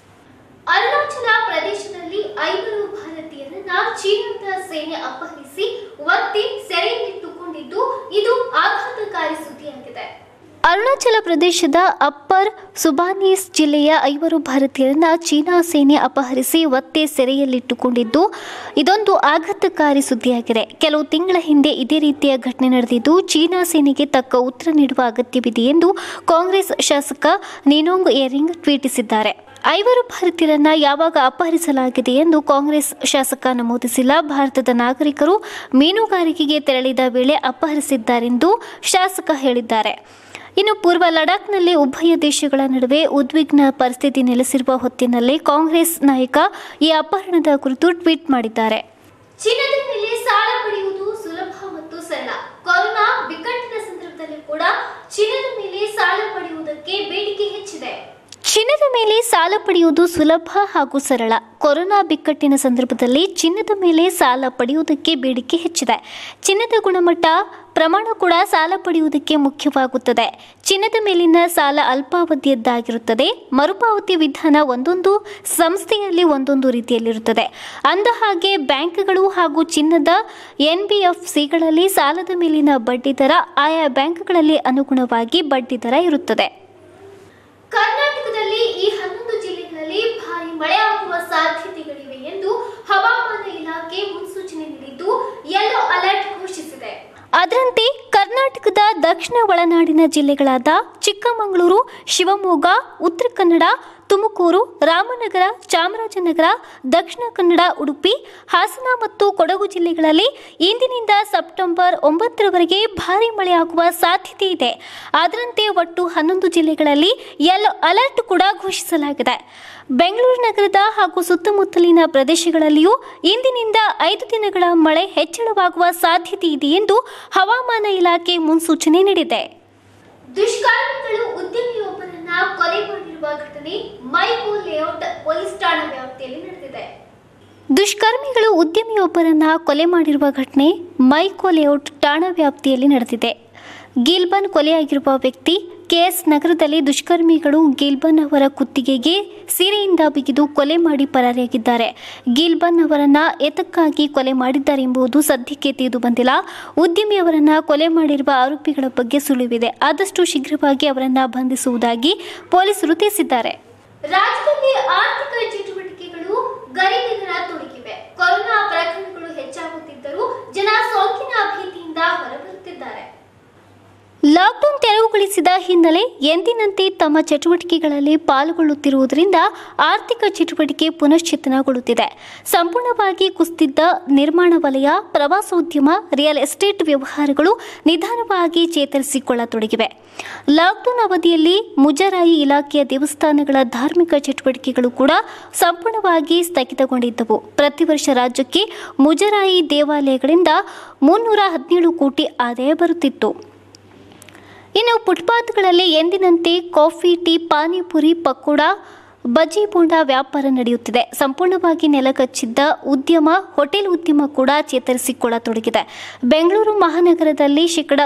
ಅರುಣಾಚಲ ಪ್ರದೇಶದಲ್ಲಿ 5 ಭಾರತೀಯರನ್ನ ಚೀನಾದ ಸೇನೆ ಅಪಹರಿಸಿ ಒತ್ತಿ ಸೆರೆಯಲ್ಲಿಟ್ಟುಕೊಂಡಿದ್ದು, ಇದು ಆಘಾತಕಾರಿ ಸುದ್ದಿಯಾಗಿದೆ. ಅರುಣಾಚಲ ಪ್ರದೇಶದ ಅಪ್ಪರ್ ಸುಬಾನೀಸ್ ಜಿಲ್ಲೆಯ 5 ಭಾರತೀಯರನ್ನ ಚೀನಾ ಸೇನೆ ಅಪಹರಿಸಿ ಒತ್ತೆ ಸೆರೆಯಲ್ಲಿಟ್ಟುಕೊಂಡಿದ್ದು, ಇದೊಂದು ಆಘಾತಕಾರಿ ಸುದ್ದಿಯಾಗಿದೆ. ಕೆಲವು ತಿಂಗಳ ಹಿಂದೆ ಇದೇ ರೀತಿಯ ಘಟನೆ ನಡೆದಿದ್ದು, ಚೀನಾ ಸೇನೆಗೆ ತಕ್ಕ ಉತ್ತರ ನೀಡುವ ಅಗತ್ಯವಿದೆ ಎಂದು ಕಾಂಗ್ರೆಸ್ ಶಾಸಕ ನಿನೋಂಗ್ ಏರಿಂಗ್ ಟ್ವೀಟಿಸಿದ್ದಾರೆ. 5 ಭಾರತೀಯರನ್ನ ಯಾವಾಗ ಅಪಹರಿಸಲಾಗಿದೆ ಎಂದು ಕಾಂಗ್ರೆಸ್ ಶಾಸಕ ನಮೂದಿಸಿಲ್ಲ. ಭಾರತದ ನಾಗರಿಕರು ಮೀನುಗಾರಿಕೆಗೆ ತೆರಳಿದ ವೇಳೆ ಅಪಹರಿಸಿದ್ದಾರೆಂದು ಶಾಸಕ ಹೇಳಿದ್ದಾರೆ. ಇನ್ನು ಪೂರ್ವ ಲಡಾಖ್ನಲ್ಲಿ ಉಭಯ ದೇಶಗಳ ನಡುವೆ ಉದ್ವಿಗ್ನ ಪರಿಸ್ಥಿತಿ ನೆಲೆಸಿರುವ ಹೊತ್ತಿನಲ್ಲೇ ಕಾಂಗ್ರೆಸ್ ನಾಯಕ ಈ ಅಪಹರಣದ ಕುರಿತು ಟ್ವೀಟ್ ಮಾಡಿದ್ದಾರೆ. ಚಿನ್ನದ ಮೇಲೆ ಸಾಲ ಪಡೆಯುವುದು ಸುಲಭ ಮತ್ತು ಸರಳ. ಕೊರೋನಾ ಬಿಕ್ಕಟ್ಟಿನ ಸಂದರ್ಭದಲ್ಲಿ ಕೂಡ ಚಿನ್ನದ ಮೇಲೆ ಸಾಲ ಪಡೆಯುವುದಕ್ಕೆ ಬೇಡಿಕೆ ಹೆಚ್ಚಿದೆ. ಚಿನ್ನದ ಮೇಲೆ ಸಾಲ ಪಡೆಯುವುದು ಸುಲಭ ಹಾಗೂ ಸರಳ. ಕೊರೋನಾ ಬಿಕ್ಕಟ್ಟಿನ ಸಂದರ್ಭದಲ್ಲಿ ಚಿನ್ನದ ಮೇಲೆ ಸಾಲ ಪಡೆಯುವುದಕ್ಕೆ ಬೇಡಿಕೆ ಹೆಚ್ಚಿದೆ. ಚಿನ್ನದ ಗುಣಮಟ್ಟ ಪ್ರಮಾಣ ಕೂಡ ಸಾಲ ಪಡೆಯುವುದಕ್ಕೆ ಮುಖ್ಯವಾಗುತ್ತದೆ. ಚಿನ್ನದ ಮೇಲಿನ ಸಾಲ ಅಲ್ಪಾವಧಿಯದ್ದಾಗಿರುತ್ತದೆ. ಮರುಪಾವತಿ ವಿಧಾನ ಒಂದೊಂದು ಸಂಸ್ಥೆಯಲ್ಲಿ ಒಂದೊಂದು ರೀತಿಯಲ್ಲಿರುತ್ತದೆ. ಅಂದಹಾಗೆ ಬ್ಯಾಂಕ್ಗಳು ಹಾಗೂ ಚಿನ್ನದ NBFCಗಳಲ್ಲಿ ಸಾಲದ ಮೇಲಿನ ಬಡ್ಡಿದರ ಆಯಾ ಬ್ಯಾಂಕ್ಗಳಲ್ಲಿ ಅನುಗುಣವಾಗಿ ಬಡ್ಡಿದರ ಇರುತ್ತದೆ. ಕರ್ನಾಟಕದಲ್ಲಿ ಈ 11 ಜಿಲ್ಲೆಗಳಲ್ಲಿ ಭಾರಿ ಮಳೆಯಾಗುವ ಸಾಧ್ಯತೆಗಳಿವೆ ಎಂದು ಹವಾಮಾನ ಇಲಾಖೆ ಮುನ್ಸೂಚನೆ ನೀಡಿದ್ದು ಯೆಲ್ಲೋ ಅಲರ್ಟ್ ಘೋಷಿಸಿದೆ. ಅದರಂತೆ ಕರ್ನಾಟಕದ ದಕ್ಷಿಣ ಒಳನಾಡಿನ ಜಿಲ್ಲೆಗಳಾದ ಚಿಕ್ಕಮಗಳೂರು, ಶಿವಮೊಗ್ಗ, ಉತ್ತರ ಕನ್ನಡ, ತುಮಕೂರು, ರಾಮನಗರ, ಚಾಮರಾಜನಗರ, ದಕ್ಷಿಣ ಕನ್ನಡ, ಉಡುಪಿ, ಹಾಸನ ಮತ್ತು ಕೊಡಗು ಜಿಲ್ಲೆಗಳಲ್ಲಿ ಇಂದಿನಿಂದ ಸೆಪ್ಟೆಂಬರ್ 9ರವರೆಗೆ ಭಾರೀ ಮಳೆಯಾಗುವ ಸಾಧ್ಯತೆ ಇದೆ. ಅದರಂತೆ ಒಟ್ಟು 11 ಜಿಲ್ಲೆಗಳಲ್ಲಿ ಯೆಲ್ಲೋ ಅಲರ್ಟ್ ಕೂಡ ಘೋಷಿಸಲಾಗಿದೆ. ಬೆಂಗಳೂರು ನಗರದ ಹಾಗೂ ಸುತ್ತಮುತ್ತಲಿನ ಪ್ರದೇಶಗಳಲ್ಲಿಯೂ ಇಂದಿನಿಂದ 5 ದಿನಗಳ ಮಳೆ ಹೆಚ್ಚಳವಾಗುವ ಸಾಧ್ಯತೆ ಇದೆ ಎಂದು ಹವಾಮಾನ ಇಲಾಖೆ ಮುನ್ಸೂಚನೆ ನೀಡಿದೆ. ದುಷ್ಕರ್ಮಿಗಳು ಉದ್ಯಮಿಯೊಬ್ಬರನ್ನ ಕೊಲೆ ಮಾಡಿರುವ ಘಟನೆ ಮೈಕೋ ಲೇಔಟ್ ಪೊಲೀಸ್ ಠಾಣಾ ವ್ಯಾಪ್ತಿಯಲ್ಲಿ ನಡೆದಿದೆ. ದುಷ್ಕರ್ಮಿಗಳು ಉದ್ಯಮಿಯೊಬ್ಬರನ್ನ ಕೊಲೆ ಮಾಡಿರುವ ಘಟನೆ ಮೈಕೋ ಲೇಔಟ್ ಠಾಣಾ ವ್ಯಾಪ್ತಿಯಲ್ಲಿ ನಡೆದಿದೆ. ಗಿಲ್ಬನ್ ಕೊಲೆಯಾಗಿರುವ ವ್ಯಕ್ತಿ KS ನಗರದಲ್ಲಿ ದುಷ್ಕರ್ಮಿಗಳು ಗಿಲ್ಬನ್ ಅವರ ಕುತ್ತಿಗೆಗೆ ಸೀರೆಯಿಂದ ಬಿಗಿದು ಕೊಲೆ ಮಾಡಿ ಪರಾರಿಯಾಗಿದ್ದಾರೆ. ಗಿಲ್ಬನ್ ಅವರನ್ನ ಎತಕ್ಕಾಗಿ ಕೊಲೆ ಮಾಡಿದ್ದಾರೆ ಎಂಬುದು ಸದ್ಯಕ್ಕೆ ತಿಳಿದು ಬಂದಿಲ್ಲ. ಉದ್ಯಮಿಯವರನ್ನ ಕೊಲೆ ಮಾಡಿರುವ ಆರೋಪಿಗಳ ಬಗ್ಗೆ ಸುಳಿವಿದೆ. ಆದಷ್ಟು ಶೀಘ್ರವಾಗಿ ಅವರನ್ನ ಬಂಧಿಸುವುದಾಗಿ ಪೊಲೀಸರು ತಿಳಿಸಿದ್ದಾರೆ. ರಾಜ್ಯದಲ್ಲಿ ಆರ್ಥಿಕ ಚಟುವಟಿಕೆಗಳು ಗರಿಗೆದರ ತೊಡಗಿವೆ. ಕೊರೋನಾ ಪ್ರಕರಣಗಳು ಹೆಚ್ಚಾಗುತ್ತಿದ್ದರೂ ಜನ ಸೋಂಕಿನ ಭೀತಿಯಿಂದ ಹೊರಬರುತ್ತಿದ್ದಾರೆ. ಲಾಕ್ಡೌನ್ ತೆರವುಗೊಳಿಸಿದ ಹಿನ್ನೆಲೆ ಎಂದಿನಂತೆ ತಮ್ಮ ಚಟುವಟಿಕೆಗಳಲ್ಲಿ ಪಾಲ್ಗೊಳ್ಳುತ್ತಿರುವುದರಿಂದ ಆರ್ಥಿಕ ಚಟುವಟಿಕೆ ಪುನಶ್ಚೇತನಗೊಳ್ಳುತ್ತಿದೆ. ಸಂಪೂರ್ಣವಾಗಿ ಕುಸಿದಿದ್ದ ನಿರ್ಮಾಣ ವಲಯ, ಪ್ರವಾಸೋದ್ಯಮ, ರಿಯಲ್ ಎಸ್ಟೇಟ್ ವ್ಯವಹಾರಗಳು ನಿಧಾನವಾಗಿ ಚೇತರಿಸಿಕೊಳ್ಳತೊಡಗಿವೆ. ಲಾಕ್ಡೌನ್ ಅವಧಿಯಲ್ಲಿ ಮುಜರಾಯಿ ಇಲಾಖೆಯ ದೇವಸ್ಥಾನಗಳ ಧಾರ್ಮಿಕ ಚಟುವಟಿಕೆಗಳು ಕೂಡ ಸಂಪೂರ್ಣವಾಗಿ ಸ್ಥಗಿತಗೊಂಡಿದ್ದವು. ಪ್ರತಿ ವರ್ಷ ರಾಜ್ಯಕ್ಕೆ ಮುಜರಾಯಿ ದೇವಾಲಯಗಳಿಂದ 317 ಕೋಟಿ ಆದಾಯ ಬರುತ್ತಿತ್ತು. ಇನ್ನು ಫುಟ್ಪಾತ್ಗಳಲ್ಲಿ ಎಂದಿನಂತೆ ಕಾಫಿ, ಟೀ, ಪಾನಿಪುರಿ, ಪಕೋಡ, ಬಜ್ಜಿ, ಬೋಂಡ ವ್ಯಾಪಾರ ನಡೆಯುತ್ತಿದೆ. ಸಂಪೂರ್ಣವಾಗಿ ನೆಲಕಚ್ಚಿದ್ದ ಉದ್ಯಮ, ಹೋಟೆಲ್ ಉದ್ಯಮ ಕೂಡ ಚೇತರಿಸಿಕೊಳ್ಳತೊಡಗಿದೆ. ಬೆಂಗಳೂರು ಮಹಾನಗರದಲ್ಲಿ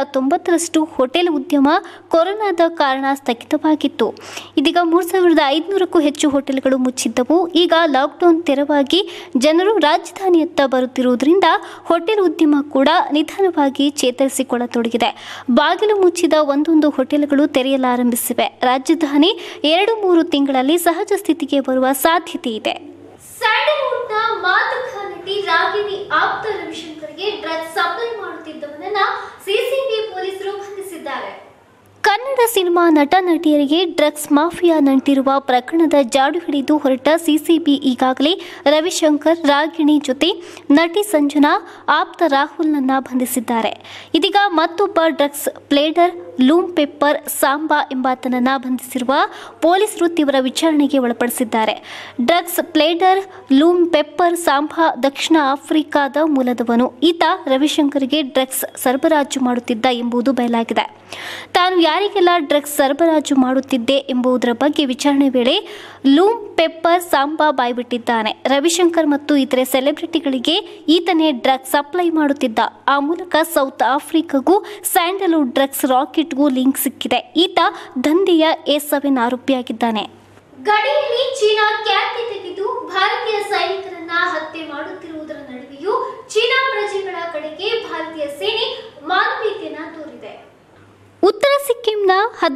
90% ಹೋಟೆಲ್ ಉದ್ಯಮ ಕೊರೋನಾದ ಕಾರಣ ಸ್ಥಗಿತವಾಗಿತ್ತು. ಇದೀಗ 3500ಕ್ಕೂ ಹೆಚ್ಚು ಹೋಟೆಲ್ಗಳು ಮುಚ್ಚಿದ್ದವು. ಈಗ ಲಾಕ್ಡೌನ್ ತೆರವಾಗಿ ಜನರು ರಾಜಧಾನಿಯತ್ತ ಬರುತ್ತಿರುವುದರಿಂದ ಹೋಟೆಲ್ ಉದ್ಯಮ ಕೂಡ ನಿಧಾನವಾಗಿ ಚೇತರಿಸಿಕೊಳ್ಳತೊಡಗಿದೆ. ಬಾಗಿಲು ಮುಚ್ಚಿದ ಒಂದೊಂದು ಹೋಟೆಲ್ಗಳು ತೆರೆಯಲಾರಂಭಿಸಿವೆ. ರಾಜಧಾನಿ 2-3 ತಿಂಗಳಲ್ಲಿ ಸಹಜ ಸ್ಥಿತಿಗೆ ಬರುವ ಸಾಧ್ಯತೆ ಇದೆ. ಸ್ಯಾಂಡಲ್ವುಡ್ನ ಮಾದಕ ನಟಿ ರಾಗಿಣಿ ಆಪ್ತ ರವಿಶಂಕರ್ಗೆ ಡ್ರಗ್ಸ್ ಸಪ್ಲೈ ಮಾಡುತ್ತಿದ್ದವನನ್ನ ಸಿಸಿಬಿ ಪೊಲೀಸರು ಬಂಧಿಸಿದ್ದಾರೆ. ಕನ್ನಡ ಸಿನಿಮಾ ನಟ ನಟಿಯರಿಗೆ ಡ್ರಗ್ಸ್ ಮಾಫಿಯಾ ನಂಟಿರುವ ಪ್ರಕರಣದ ಜಾಡು ಹಿಡಿದು ಹೊರಟ ಸಿಸಿಬಿ ಈಗಾಗಲೇ ರವಿಶಂಕರ್, ರಾಗಿಣಿ ಜೊತೆ ನಟಿ ಸಂಜನಾ, ಆಪ್ತ ರಾಹುಲ್ನನ್ನ ಬಂಧಿಸಿದ್ದಾರೆ. ಇದೀಗ ಮತ್ತೊಬ್ಬ drugs peddler Loom Pepper Samba ಎಂಬಾತನನ್ನ ಬಂಧಿಸಿರುವ ಪೊಲೀಸರು ತೀವ್ರ ವಿಚಾರಣೆಗೆ ಒಳಪಡಿಸಿದ್ದಾರೆ. Drugs peddler Loom Pepper Samba ದಕ್ಷಿಣ ಆಫ್ರಿಕಾದ ಮೂಲದವನು. ಈತ ರವಿಶಂಕರ್ಗೆ ಡ್ರಗ್ಸ್ ಸರಬರಾಜು ಮಾಡುತ್ತಿದ್ದ ಎಂಬುದು ಬಯಲಾಗಿದೆ. ತಾನು ಯಾರಿಗೆಲ್ಲ ಡ್ರಗ್ಸ್ ಸರಬರಾಜು ಮಾಡುತ್ತಿದ್ದೆ ಎಂಬುದರ ಬಗ್ಗೆ ವಿಚಾರಣೆ ವೇಳೆ ಲೂಮ್ ಪೆಪ್ಪರ್ ಸಾಂಬಾ ಬಾಯ್ಬಿಟ್ಟಿದ್ದಾನೆ. ರವಿಶಂಕರ್ ಮತ್ತು ಇತರೆ ಸೆಲೆಬ್ರಿಟಿಗಳಿಗೆ ಈತನೇ ಡ್ರಗ್ಸ್ ಸಪ್ಲೈ ಮಾಡುತ್ತಿದ್ದ. ಆ ಮೂಲಕ ಸೌತ್ ಆಫ್ರಿಕಾಗೂ ಸ್ಯಾಂಡಲ್ವುಡ್ ಡ್ರಗ್ಸ್ ರಾಕೆಟ್ಗೂ ಲಿಂಕ್ ಸಿಕ್ಕಿದೆ. ಈತ ದಂಧೆಯ A7 ಆರೋಪಿಯಾಗಿದ್ದಾನೆ. ಗಡಿಯಲ್ಲಿ ಚೀನಾ ಖ್ಯಾತಿ ತೆಗೆದು ಭಾರತೀಯ ಸೈನಿಕರನ್ನ ಹತ್ಯೆ ಮಾಡುತ್ತಿರುವುದರ ನಡುವೆಯೂ ಚೀನಾ ಪ್ರಜೆಗಳ ಕಡೆಗೆ ಭಾರತೀಯ ಸೇನೆ ಮಾನವೀಯತೆಯನ್ನು ತೋರಿದೆ. ಉತ್ತರ ಸಿಕ್ಕಿಂನ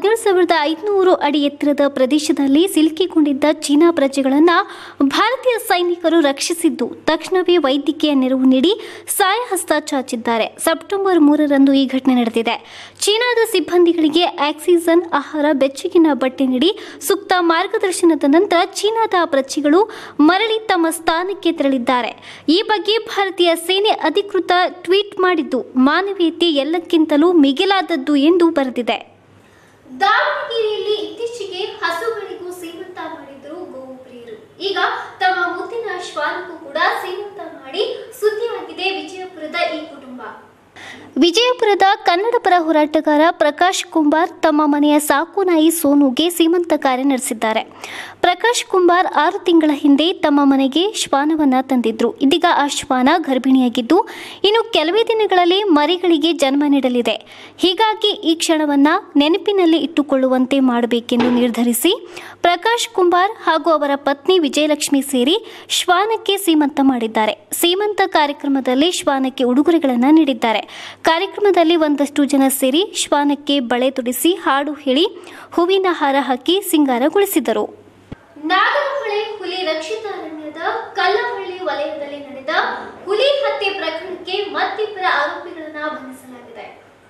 17,500 ಅಡಿ ಎತ್ತರದ ಪ್ರದೇಶದಲ್ಲಿ ಸಿಲುಕಿಕೊಂಡಿದ್ದ ಚೀನಾ ಪ್ರಜೆಗಳನ್ನು ಭಾರತೀಯ ಸೈನಿಕರು ರಕ್ಷಿಸಿದ್ದು ತಕ್ಷಣವೇ ವೈದ್ಯಕೀಯ ನೆರವು ನೀಡಿ ಸಹಾಯ ಹಸ್ತ ಚಾಚಿದ್ದಾರೆ. ಸೆಪ್ಟೆಂಬರ್ 3ರಂದು ಈ ಘಟನೆ ನಡೆದಿದೆ. ಚೀನಾದ ಸಿಬ್ಬಂದಿಗಳಿಗೆ ಆಕ್ಸಿಜನ್, ಆಹಾರ, ಬೆಚ್ಚಗಿನ ಬಟ್ಟೆ ನೀಡಿ ಸೂಕ್ತ ಮಾರ್ಗದರ್ಶನದ ನಂತರ ಚೀನಾದ ಪ್ರಜೆಗಳು ಮರಳಿ ತಮ್ಮ ಸ್ಥಾನಕ್ಕೆ ತೆರಳಿದ್ದಾರೆ. ಈ ಬಗ್ಗೆ ಭಾರತೀಯ ಸೇನೆ ಅಧಿಕೃತ ಟ್ವೀಟ್ ಮಾಡಿದ್ದು ಮಾನವೀಯತೆ ಎಲ್ಲಕ್ಕಿಂತಲೂ ಮಿಗಿಲಾದದ್ದು ಎಂದು ಬರೆದಿದೆ. ದಾವಣಗೆರೆಯಲ್ಲಿ ಇತ್ತೀಚೆಗೆ ಹಸುಗಳಿಗೂ ಸೀಮಂತ ಮಾಡಿದ್ರು ಗೋಪ್ರಿಯರು. ಈಗ ತಮ್ಮ ಮುದ್ದಿನ ಶ್ವಾನಕ್ಕೂ ಕೂಡ ಸೀಮಂತ ಮಾಡಿ ಸುದ್ದಿಯಾಗಿದೆ ವಿಜಯಪುರದ ಈ ಕುಟುಂಬ. ವಿಜಯಪುರದ ಕನ್ನಡ ಪರ ಹೋರಾಟಗಾರ ಪ್ರಕಾಶ್ ಕುಂಬಾರ್ ತಮ್ಮ ಮನೆಯ ಸಾಕು ನಾಯಿ ಸೋನುಗೆ ಸೀಮಂತ ಕಾರ್ಯ ನಡೆಸಿದ್ದಾರೆ. ಪ್ರಕಾಶ್ ಕುಂಬಾರ್ 6 ತಿಂಗಳ ಹಿಂದೆ ತಮ್ಮ ಮನೆಗೆ ಶ್ವಾನವನ್ನ ತಂದಿದ್ರು. ಇದೀಗ ಆ ಶ್ವಾನ ಗರ್ಭಿಣಿಯಾಗಿದ್ದು ಇನ್ನು ಕೆಲವೇ ದಿನಗಳಲ್ಲಿ ಮರಿಗಳಿಗೆ ಜನ್ಮ ನೀಡಲಿದೆ. ಹೀಗಾಗಿ ಈ ಕ್ಷಣವನ್ನ ನೆನಪಿನಲ್ಲಿ ಇಟ್ಟುಕೊಳ್ಳುವಂತೆ ಮಾಡಬೇಕೆಂದು ನಿರ್ಧರಿಸಿ ಪ್ರಕಾಶ್ ಕುಂಬಾರ್ ಹಾಗೂ ಅವರ ಪತ್ನಿ ವಿಜಯಲಕ್ಷ್ಮಿ ಸೇರಿ ಶ್ವಾನಕ್ಕೆ ಸೀಮಂತ ಮಾಡಿದ್ದಾರೆ. ಸೀಮಂತ ಕಾರ್ಯಕ್ರಮದಲ್ಲಿ ಶ್ವಾನಕ್ಕೆ ಉಡುಗೊರೆಗಳನ್ನು ನೀಡಿದ್ದಾರೆ. ಕಾರ್ಯಕ್ರಮದಲ್ಲಿ ಒಂದಷ್ಟು ಜನ ಸೇರಿ ಶ್ವಾನಕ್ಕೆ ಬಳೆ ತೊಡಿಸಿ ಹಾಡು ಹೇಳಿ ಹೂವಿನ ಹಾರ ಹಾಕಿ ಸಿಂಗಾರಗೊಳಿಸಿದರು. ನಾಗರಹೊಳೆ ಹುಲಿ ರಕ್ಷಿತಾರಣ್ಯದ ಕಲ್ಲಹಳ್ಳಿ ವಲಯದಲ್ಲಿ ನಡೆದ ಹುಲಿ ಹತ್ಯೆ ಪ್ರಕರಣಕ್ಕೆ ಮತ್ತಿಬ್ಬರ ಆರೋಪಿಗಳನ್ನು ಬಂಧಿಸಲಾಗಿದೆ.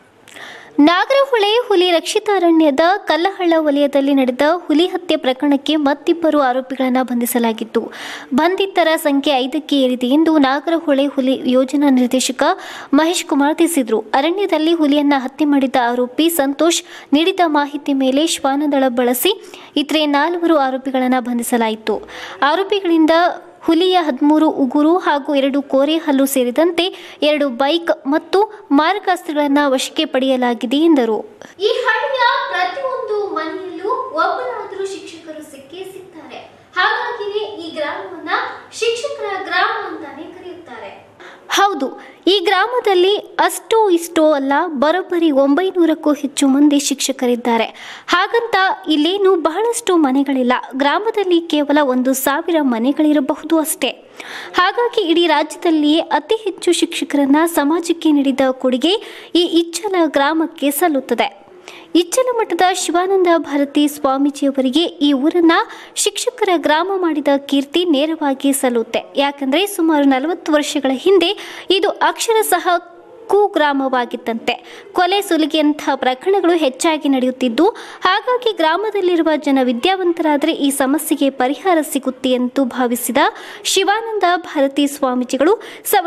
ನಾಗರಹೊಳೆ ಹುಲಿ ರಕ್ಷಿತಾರಣ್ಯದ ಕಲ್ಲಹಳ್ಳ ವಲಯದಲ್ಲಿ ನಡೆದ ಹುಲಿ ಹತ್ಯೆ ಪ್ರಕರಣಕ್ಕೆ ಮತ್ತಿಬ್ಬರು ಆರೋಪಿಗಳನ್ನು ಬಂಧಿಸಲಾಗಿತ್ತು. ಬಂಧಿತರ ಸಂಖ್ಯೆ 5ಕ್ಕೆ ಏರಿದೆ ಎಂದು ನಾಗರಹೊಳೆ ಹುಲಿ ಯೋಜನಾ ನಿರ್ದೇಶಕ ಮಹೇಶ್ ಕುಮಾರ್ ತಿಳಿಸಿದರು. ಅರಣ್ಯದಲ್ಲಿ ಹುಲಿಯನ್ನ ಹತ್ಯೆ ಮಾಡಿದ ಆರೋಪಿ ಸಂತೋಷ್ ನೀಡಿದ ಮಾಹಿತಿ ಮೇಲೆ ಶ್ವಾನದಳ ಬಳಸಿ ಇತರೆ 4 ಆರೋಪಿಗಳನ್ನು ಬಂಧಿಸಲಾಯಿತು. ಆರೋಪಿಗಳಿಂದ ಹುಲಿಯ 13 ಉಗುರು ಹಾಗೂ 2 ಕೋರೆ ಹಲ್ಲು ಸೇರಿದಂತೆ 2 ಬೈಕ್ ಮತ್ತು ಮಾರಕಾಸ್ತ್ರಗಳನ್ನು ವಶಕ್ಕೆ ಪಡೆಯಲಾಗಿದೆ ಎಂದರು. ಈ ಹಳ್ಳಿಯ ಪ್ರತಿಯೊಂದು ಮನೆಯಲ್ಲೂ ಒಬ್ಬರಾದರೂ ಶಿಕ್ಷಕರು ಸಿಕ್ಕೇ ಸಿಗ್ತಾರೆ. ಹಾಗಾಗಿನೇ ಈ ಗ್ರಾಮವನ್ನ ಶಿಕ್ಷಕರ ಗ್ರಾಮ ಅಂತಾನೆ ಕರೆಯುತ್ತಾರೆ. ಹೌದು, ಈ ಗ್ರಾಮದಲ್ಲಿ ಅಷ್ಟೋ ಇಷ್ಟೋ ಅಲ್ಲ, ಬರೋಬ್ಬರಿ 900ಕ್ಕೂ ಹೆಚ್ಚು ಮಂದಿ ಶಿಕ್ಷಕರಿದ್ದಾರೆ. ಹಾಗಂತ ಇಲ್ಲೇನು ಬಹಳಷ್ಟು ಮನೆಗಳಿಲ್ಲ. ಗ್ರಾಮದಲ್ಲಿ ಕೇವಲ 1,000 ಮನೆಗಳಿರಬಹುದು ಅಷ್ಟೇ. ಹಾಗಾಗಿ ಇಡೀ ರಾಜ್ಯದಲ್ಲಿಯೇ ಅತಿ ಹೆಚ್ಚು ಶಿಕ್ಷಕರನ್ನ ಸಮಾಜಕ್ಕೆ ನೀಡಿದ ಕೊಡುಗೆ ಈ ಇಚ್ಚಲ ಗ್ರಾಮಕ್ಕೆ ಸಲ್ಲುತ್ತದೆ. ಇಚ್ಚಲ ಮಠದ ಶಿವಾನಂದ ಭಾರತಿ ಸ್ವಾಮೀಜಿಯವರಿಗೆ ಈ ಊರನ್ನ ಶಿಕ್ಷಕರ ಗ್ರಾಮ ಮಾಡಿದ ಕೀರ್ತಿ ನೇರವಾಗಿ ಸಲ್ಲುತ್ತೆ. ಯಾಕಂದ್ರೆ ಸುಮಾರು 40 ವರ್ಷಗಳ ಹಿಂದೆ ಇದು ಅಕ್ಷರಶಃ ಕುಗ್ರಾಮವಾಗಿತ್ತಂತೆ. ಕೊಲೆ ಸುಲಿಗೆಯಂತಹ ಪ್ರಕರಣಗಳು ಹೆಚ್ಚಾಗಿ ನಡೆಯುತ್ತಿದ್ದು, ಹಾಗಾಗಿ ಗ್ರಾಮದಲ್ಲಿರುವ ಜನ ವಿದ್ಯಾವಂತರಾದರೆ ಈ ಸಮಸ್ಯೆಗೆ ಪರಿಹಾರ ಸಿಗುತ್ತೆ ಎಂದು ಭಾವಿಸಿದ ಶಿವಾನಂದ ಭಾರತಿ ಸ್ವಾಮೀಜಿಗಳು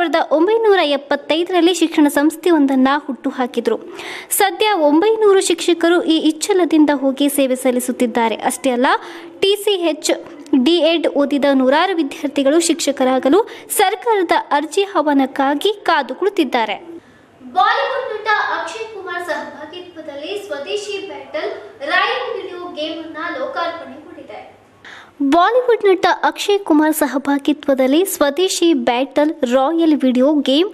1975ರಲ್ಲಿ ಶಿಕ್ಷಣ ಸಂಸ್ಥೆಯೊಂದನ್ನು ಹುಟ್ಟುಹಾಕಿದರು. ಸದ್ಯ 900 ಶಿಕ್ಷಕರು ಈ ಇಚ್ಚಲದಿಂದ ಹೋಗಿ ಸೇವೆ ಸಲ್ಲಿಸುತ್ತಿದ್ದಾರೆ. ಅಷ್ಟೇ ಅಲ್ಲ, TCH D.Ed ಓದಿದ 100 ವಿದ್ಯಾರ್ಥಿಗಳು ಶಿಕ್ಷಕರಾಗಲು ಸರ್ಕಾರದ ಅರ್ಜಿ ಆಹ್ವಾನಕ್ಕಾಗಿ ಕಾದು ಕುಳಿತಿದ್ದಾರೆ. ಬಾಲಿವುಡ್ ನಟ ಅಕ್ಷಯ್ ಕುಮಾರ್ ಸಹಭಾಗಿತ್ವದಲ್ಲಿ ಸ್ವದೇಶಿ ಬ್ಯಾಟಲ್ ರಾಯಲ್ ವಿಡಿಯೋ ಗೇಮ್ ಅನ್ನು ಲೋಕಾರ್ಪಣೆಗೊಂಡಿದೆ. ಬಾಲಿವುಡ್ ನಟ ಅಕ್ಷಯ್ ಕುಮಾರ್ ಸಹಭಾಗಿತ್ವದಲ್ಲಿ ಸ್ವದೇಶಿ battle royale video game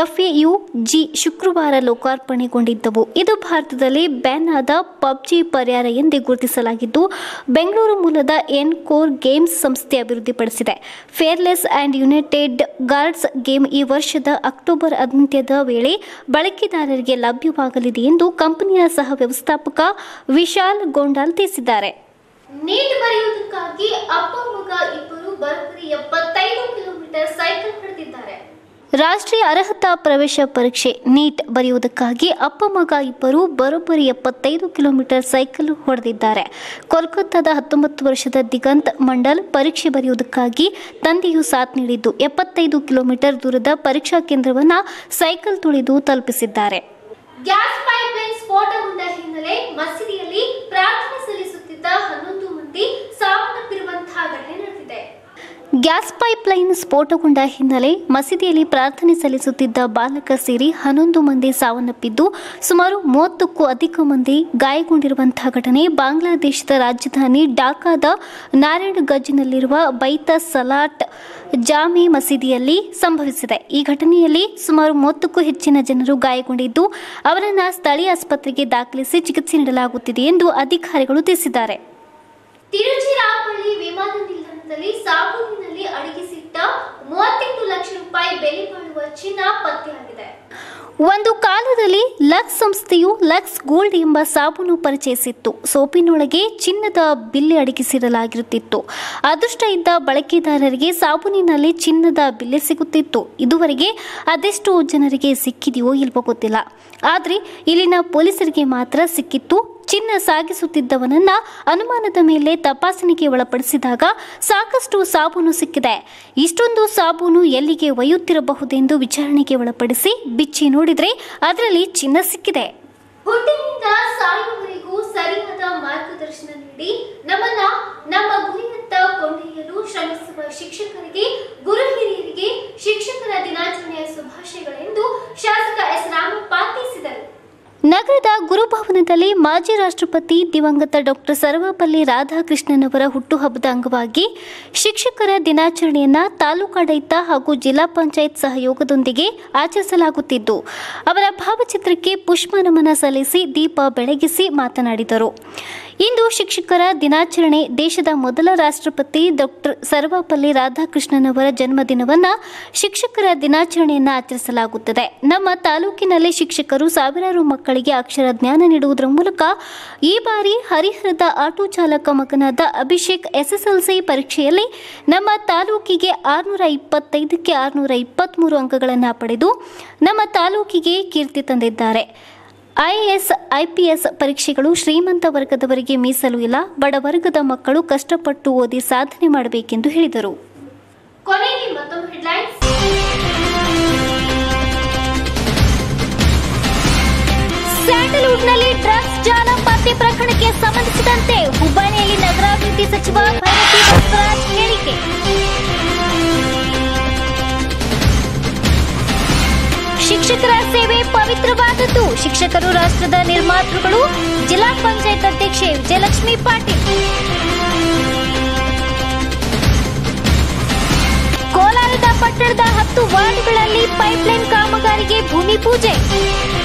FAUG ಶುಕ್ರವಾರ ಲೋಕಾರ್ಪಣೆಗೊಂಡಿದ್ದವು. ಇದು ಭಾರತದಲ್ಲಿ ಬ್ಯಾನ್ ಆದ PUBG ಪರ್ಯಾಯ ಎಂದೇ ಗುರುತಿಸಲಾಗಿದ್ದು, ಬೆಂಗಳೂರು ಮೂಲದ ಎನ್ಕೋರ್ ಗೇಮ್ಸ್ ಸಂಸ್ಥೆ ಅಭಿವೃದ್ಧಿಪಡಿಸಿದೆ. Fearless and united guards game ಈ ವರ್ಷದ ಅಕ್ಟೋಬರ್ ಅಂತ್ಯದ ವೇಳೆ ಬಳಕೆದಾರರಿಗೆ ಲಭ್ಯವಾಗಲಿದೆ ಎಂದು ಕಂಪನಿಯ ಸಹ ವ್ಯವಸ್ಥಾಪಕ ವಿಶಾಲ್ ಗೊಂಡಾಲ್ ತಿಳಿಸಿದ್ದಾರೆ. ನೀಟ್ ಬರೆಯುವುದಕ್ಕಾಗಿ ಅಪ್ಪ ಮಗ ಇಬ್ಬರು ಬರೋಬ್ಬರಿ 75 ಕಿಲೋಮೀಟರ್ ಸೈಕಲ್ ಹೊಡೆದಿದ್ದಾರೆ. ರಾಷ್ಟ್ರೀಯ ಅರ್ಹತಾ ಪ್ರವೇಶ ಪರೀಕ್ಷೆ ನೀಟ್ ಬರೆಯುವುದಕ್ಕಾಗಿ ಅಪ್ಪ ಮಗ ಇಬ್ಬರು ಬರೋಬ್ಬರಿ 75 ಕಿಲೋಮೀಟರ್ ಸೈಕಲ್ ಹೊಡೆದಿದ್ದಾರೆ. ಕೋಲ್ಕತ್ತಾದ 19 ವರ್ಷದ ದಿಗಂತ್ ಮಂಡಲ್ ಪರೀಕ್ಷೆ ಬರೆಯುವುದಕ್ಕಾಗಿ ತಂದೆಯು ಸಾಥ್ ನೀಡಿದ್ದು 75 ಕಿಲೋಮೀಟರ್ ದೂರದ ಪರೀಕ್ಷಾ ಕೇಂದ್ರವನ್ನು ಸೈಕಲ್ ತುಳಿದು ತಲುಪಿಸಿದ್ದಾರೆ. ಗ್ಯಾಸ್ ಪೈಪ್ಲೈನ್ ಸ್ಫೋಟಗೊಂಡ ಹಿನ್ನೆಲೆ ಮಸೀದಿಯಲ್ಲಿ ಪ್ರಾರ್ಥನೆ ಸಲ್ಲಿಸುತ್ತಿದ್ದ 11 ಮಂದಿ ಸಾವನ್ನಪ್ಪಿರುವಂತಹ ಘಟನೆ ನಡೆದಿದೆ. ಗ್ಯಾಸ್ ಪೈಪ್ಲೈನ್ ಸ್ಫೋಟಗೊಂಡ ಹಿನ್ನೆಲೆ ಮಸೀದಿಯಲ್ಲಿ ಪ್ರಾರ್ಥನೆ ಸಲ್ಲಿಸುತ್ತಿದ್ದ ಬಾಲಕ ಸೇರಿ 11 ಮಂದಿ ಸಾವನ್ನಪ್ಪಿದ್ದು, ಸುಮಾರು 30ಕ್ಕೂ ಅಧಿಕ ಮಂದಿ ಗಾಯಗೊಂಡಿರುವಂತಹ ಘಟನೆ ಬಾಂಗ್ಲಾದೇಶದ ರಾಜಧಾನಿ ಢಾಕಾದ ನಾರಾಯಣ್ಗಂಜ್ನಲ್ಲಿರುವ ಬೈತ ಸಲಾಟ್ ಜಾಮಿ ಮಸೀದಿಯಲ್ಲಿ ಸಂಭವಿಸಿದೆ. ಈ ಘಟನೆಯಲ್ಲಿ ಸುಮಾರು 30ಕ್ಕೂ ಹೆಚ್ಚಿನ ಜನರು ಗಾಯಗೊಂಡಿದ್ದು, ಅವರನ್ನು ಸ್ಥಳೀಯ ಆಸ್ಪತ್ರೆಗೆ ದಾಖಲಿಸಿ ಚಿಕಿತ್ಸೆ ನೀಡಲಾಗುತ್ತಿದೆ ಎಂದು ಅಧಿಕಾರಿಗಳು ತಿಳಿಸಿದ್ದಾರೆ. ತಿರುಚಿರಾಪಳ್ಳಿ ವಿಮಾನ ನಿಲ್ದಾಣದಲ್ಲಿ ಸಾಬೂನಿನಲ್ಲಿ ಅಡಗಿಸಿಟ್ಟ 38 ಲಕ್ಷ ರೂಪಾಯಿ ಬೆಲೆ ಬಾಳುವ ಚಿನ್ನ ಪತ್ತೆಯಾಗಿದೆ. ಒಂದು ಕಾಲದಲ್ಲಿ ಲಕ್ಸ್ ಸಂಸ್ಥೆಯು ಲಕ್ಸ್ ಗೋಲ್ಡ್ ಎಂಬ ಸಾಬೂನು ಪರಿಚಯಿಸಿತ್ತು. ಸೋಪಿನೊಳಗೆ ಚಿನ್ನದ ಬಿಲ್ಲೆ ಅಡಗಿಸಿರಲಾಗಿರುತ್ತಿತ್ತು. ಅದೃಷ್ಟ ಇದ್ದ ಬಳಕೆದಾರರಿಗೆ ಸಾಬೂನಿನಲ್ಲಿ ಚಿನ್ನದ ಬಿಲ್ಲೆ ಸಿಗುತ್ತಿತ್ತು. ಇದುವರೆಗೆ ಅದೆಷ್ಟೋ ಜನರಿಗೆ ಸಿಕ್ಕಿದೆಯೋ ಇಲ್ವೋ ಗೊತ್ತಿಲ್ಲ. ಆದರೆ ಇಲ್ಲಿನ ಪೊಲೀಸರಿಗೆ ಮಾತ್ರ ಸಿಕ್ಕಿತ್ತು. ಚಿನ್ನ ಸಾಗಿಸುತ್ತಿದ್ದವನನ್ನ ಅನುಮಾನದ ಮೇಲೆ ತಪಾಸಣೆಗೆ ಒಳಪಡಿಸಿದಾಗ ಸಾಕಷ್ಟು ಸಾಬೂನು ಸಿಕ್ಕಿದೆ. ಇಷ್ಟೊಂದು ಸಾಬೂನು ಎಲ್ಲಿಗೆ ಒಯ್ಯುತ್ತಿರಬಹುದೆಂದು ವಿಚಾರಣೆಗೆ ಒಳಪಡಿಸಿ ಬಿಚ್ಚಿ ನೋಡಿದ್ರೆ ಅದರಲ್ಲಿ ಚಿನ್ನ ಸಿಕ್ಕಿದೆ. ಹುಟ್ಟಿನಿಂದ ಸಾಯುವವರೆಗೂ ಸರಿಯಾದ ಮಾರ್ಗದರ್ಶನ ನೀಡಿ ನಮ್ಮನ್ನ ನಮ್ಮ ಗುರಿಯತ್ತ ಕೊಂಡೊಯ್ಯಲು ಶ್ರಮಿಸುವ ಶಿಕ್ಷಕರಿಗೆ, ಗುರು ಹಿರಿಯರಿಗೆ ಶಿಕ್ಷಕರ ದಿನಾಚರಣೆಯ ಶುಭಾಶಯಗಳೆಂದು ಶಾಸಕ ಎಸ್ ರಾಮಪ್ಪ ಧಾರವಾಡದಲ್ಲಿ ಮಾಜಿ ರಾಷ್ಟ್ರಪತಿ ದಿವಂಗತ ಡಾಕ್ಟರ್ ಸರ್ವಪಲ್ಲಿ ರಾಧಾಕೃಷ್ಣನ್ ಅವರ ಹುಟ್ಟುಹಬ್ಬದ ಅಂಗವಾಗಿ ಶಿಕ್ಷಕರ ದಿನಾಚರಣೆಯನ್ನ ತಾಲೂಕಾಡಳಿತ ಹಾಗೂ ಜಿಲ್ಲಾ ಪಂಚಾಯತ್ ಸಹಯೋಗದೊಂದಿಗೆ ಆಚರಿಸಲಾಗುತ್ತಿದ್ದು, ಅವರ ಭಾವಚಿತ್ರಕ್ಕೆ ಪುಷ್ಪ ನಮನ ಸಲ್ಲಿಸಿ ದೀಪ ಬೆಳಗಿಸಿ ಮಾತನಾಡಿದರು. ಇಂದು ಶಿಕ್ಷಕರ ದಿನಾಚರಣೆ. ದೇಶದ ಮೊದಲ ರಾಷ್ಟ್ರಪತಿ ಡಾಕ್ಟರ್ ಸರ್ವಪಲ್ಲಿ ರಾಧಾಕೃಷ್ಣನ್ ಅವರ ಜನ್ಮದಿನವನ್ನು ಶಿಕ್ಷಕರ ದಿನಾಚರಣೆಯನ್ನು ಆಚರಿಸಲಾಗುತ್ತದೆ. ನಮ್ಮ ತಾಲೂಕಿನಲ್ಲಿ ಶಿಕ್ಷಕರು ಸಾವಿರಾರು ಮಕ್ಕಳಿಗೆ ಅಕ್ಷರ ಜ್ಞಾನ ನೀಡುವುದರ ಮೂಲಕ ಈ ಬಾರಿ ಹರಿಹರದ ಆಟೋ ಚಾಲಕ ಮಗನಾದ ಅಭಿಷೇಕ್ SSLC ಪರೀಕ್ಷೆಯಲ್ಲಿ ನಮ್ಮ ತಾಲೂಕಿಗೆ 625ಕ್ಕೆ 623 ಅಂಕಗಳನ್ನು ಪಡೆದು ನಮ್ಮ ತಾಲೂಕಿಗೆ ಕೀರ್ತಿ ತಂದಿದ್ದಾರೆ. IAS, IPS ಪರೀಕ್ಷೆಗಳು ಶ್ರೀಮಂತ ವರ್ಗದವರಿಗೆ ಮೀಸಲು ಇಲ್ಲ. ಬಡವರ್ಗದ ಮಕ್ಕಳು ಕಷ್ಟಪಟ್ಟು ಓದಿ ಸಾಧನೆ ಮಾಡಬೇಕೆಂದು ಹೇಳಿದರು. ಕೊನೆಗೆ ಮತ್ತೊಂದು ಹೆಡ್ಲೈನ್ಸ್. ಸ್ಯಾಂಡಲ್ವುಡ್ನಲ್ಲಿ ಡ್ರಗ್ಸ್ ಜಾಲ ಪತ್ತೆ ಪ್ರಕರಣಕ್ಕೆ ಸಂಬಂಧಿಸಿದಂತೆ ಹುಬ್ಬಳ್ಳಿಯಲ್ಲಿ ನಗರಾಭಿವೃದ್ಧಿ ಸಚಿವ ಭೈರತಿ ಬಸವರಾಜ್ ಹೇಳಿಕೆ. ಶಿಕ್ಷಕರ ಸೇವೆ ಪವಿತ್ರವಾದದ್ದು. ಶಿಕ್ಷಕರು ರಾಷ್ಟ್ರದ ನಿರ್ಮಾತೃಗಳು. ಜಿಲ್ಲಾ ಪಂಚಾಯತ್ ಅಧ್ಯಕ್ಷೆ ವಿಜಯಲಕ್ಷ್ಮಿ ಪಾಟೀಲ್. ಕೋಲಾರದ ಪಟ್ಟಣದ 10 ವಾರ್ಡ್ಗಳಲ್ಲಿ ಪೈಪ್ಲೈನ್ ಕಾಮಗಾರಿಗೆ ಭೂಮಿ ಪೂಜೆ.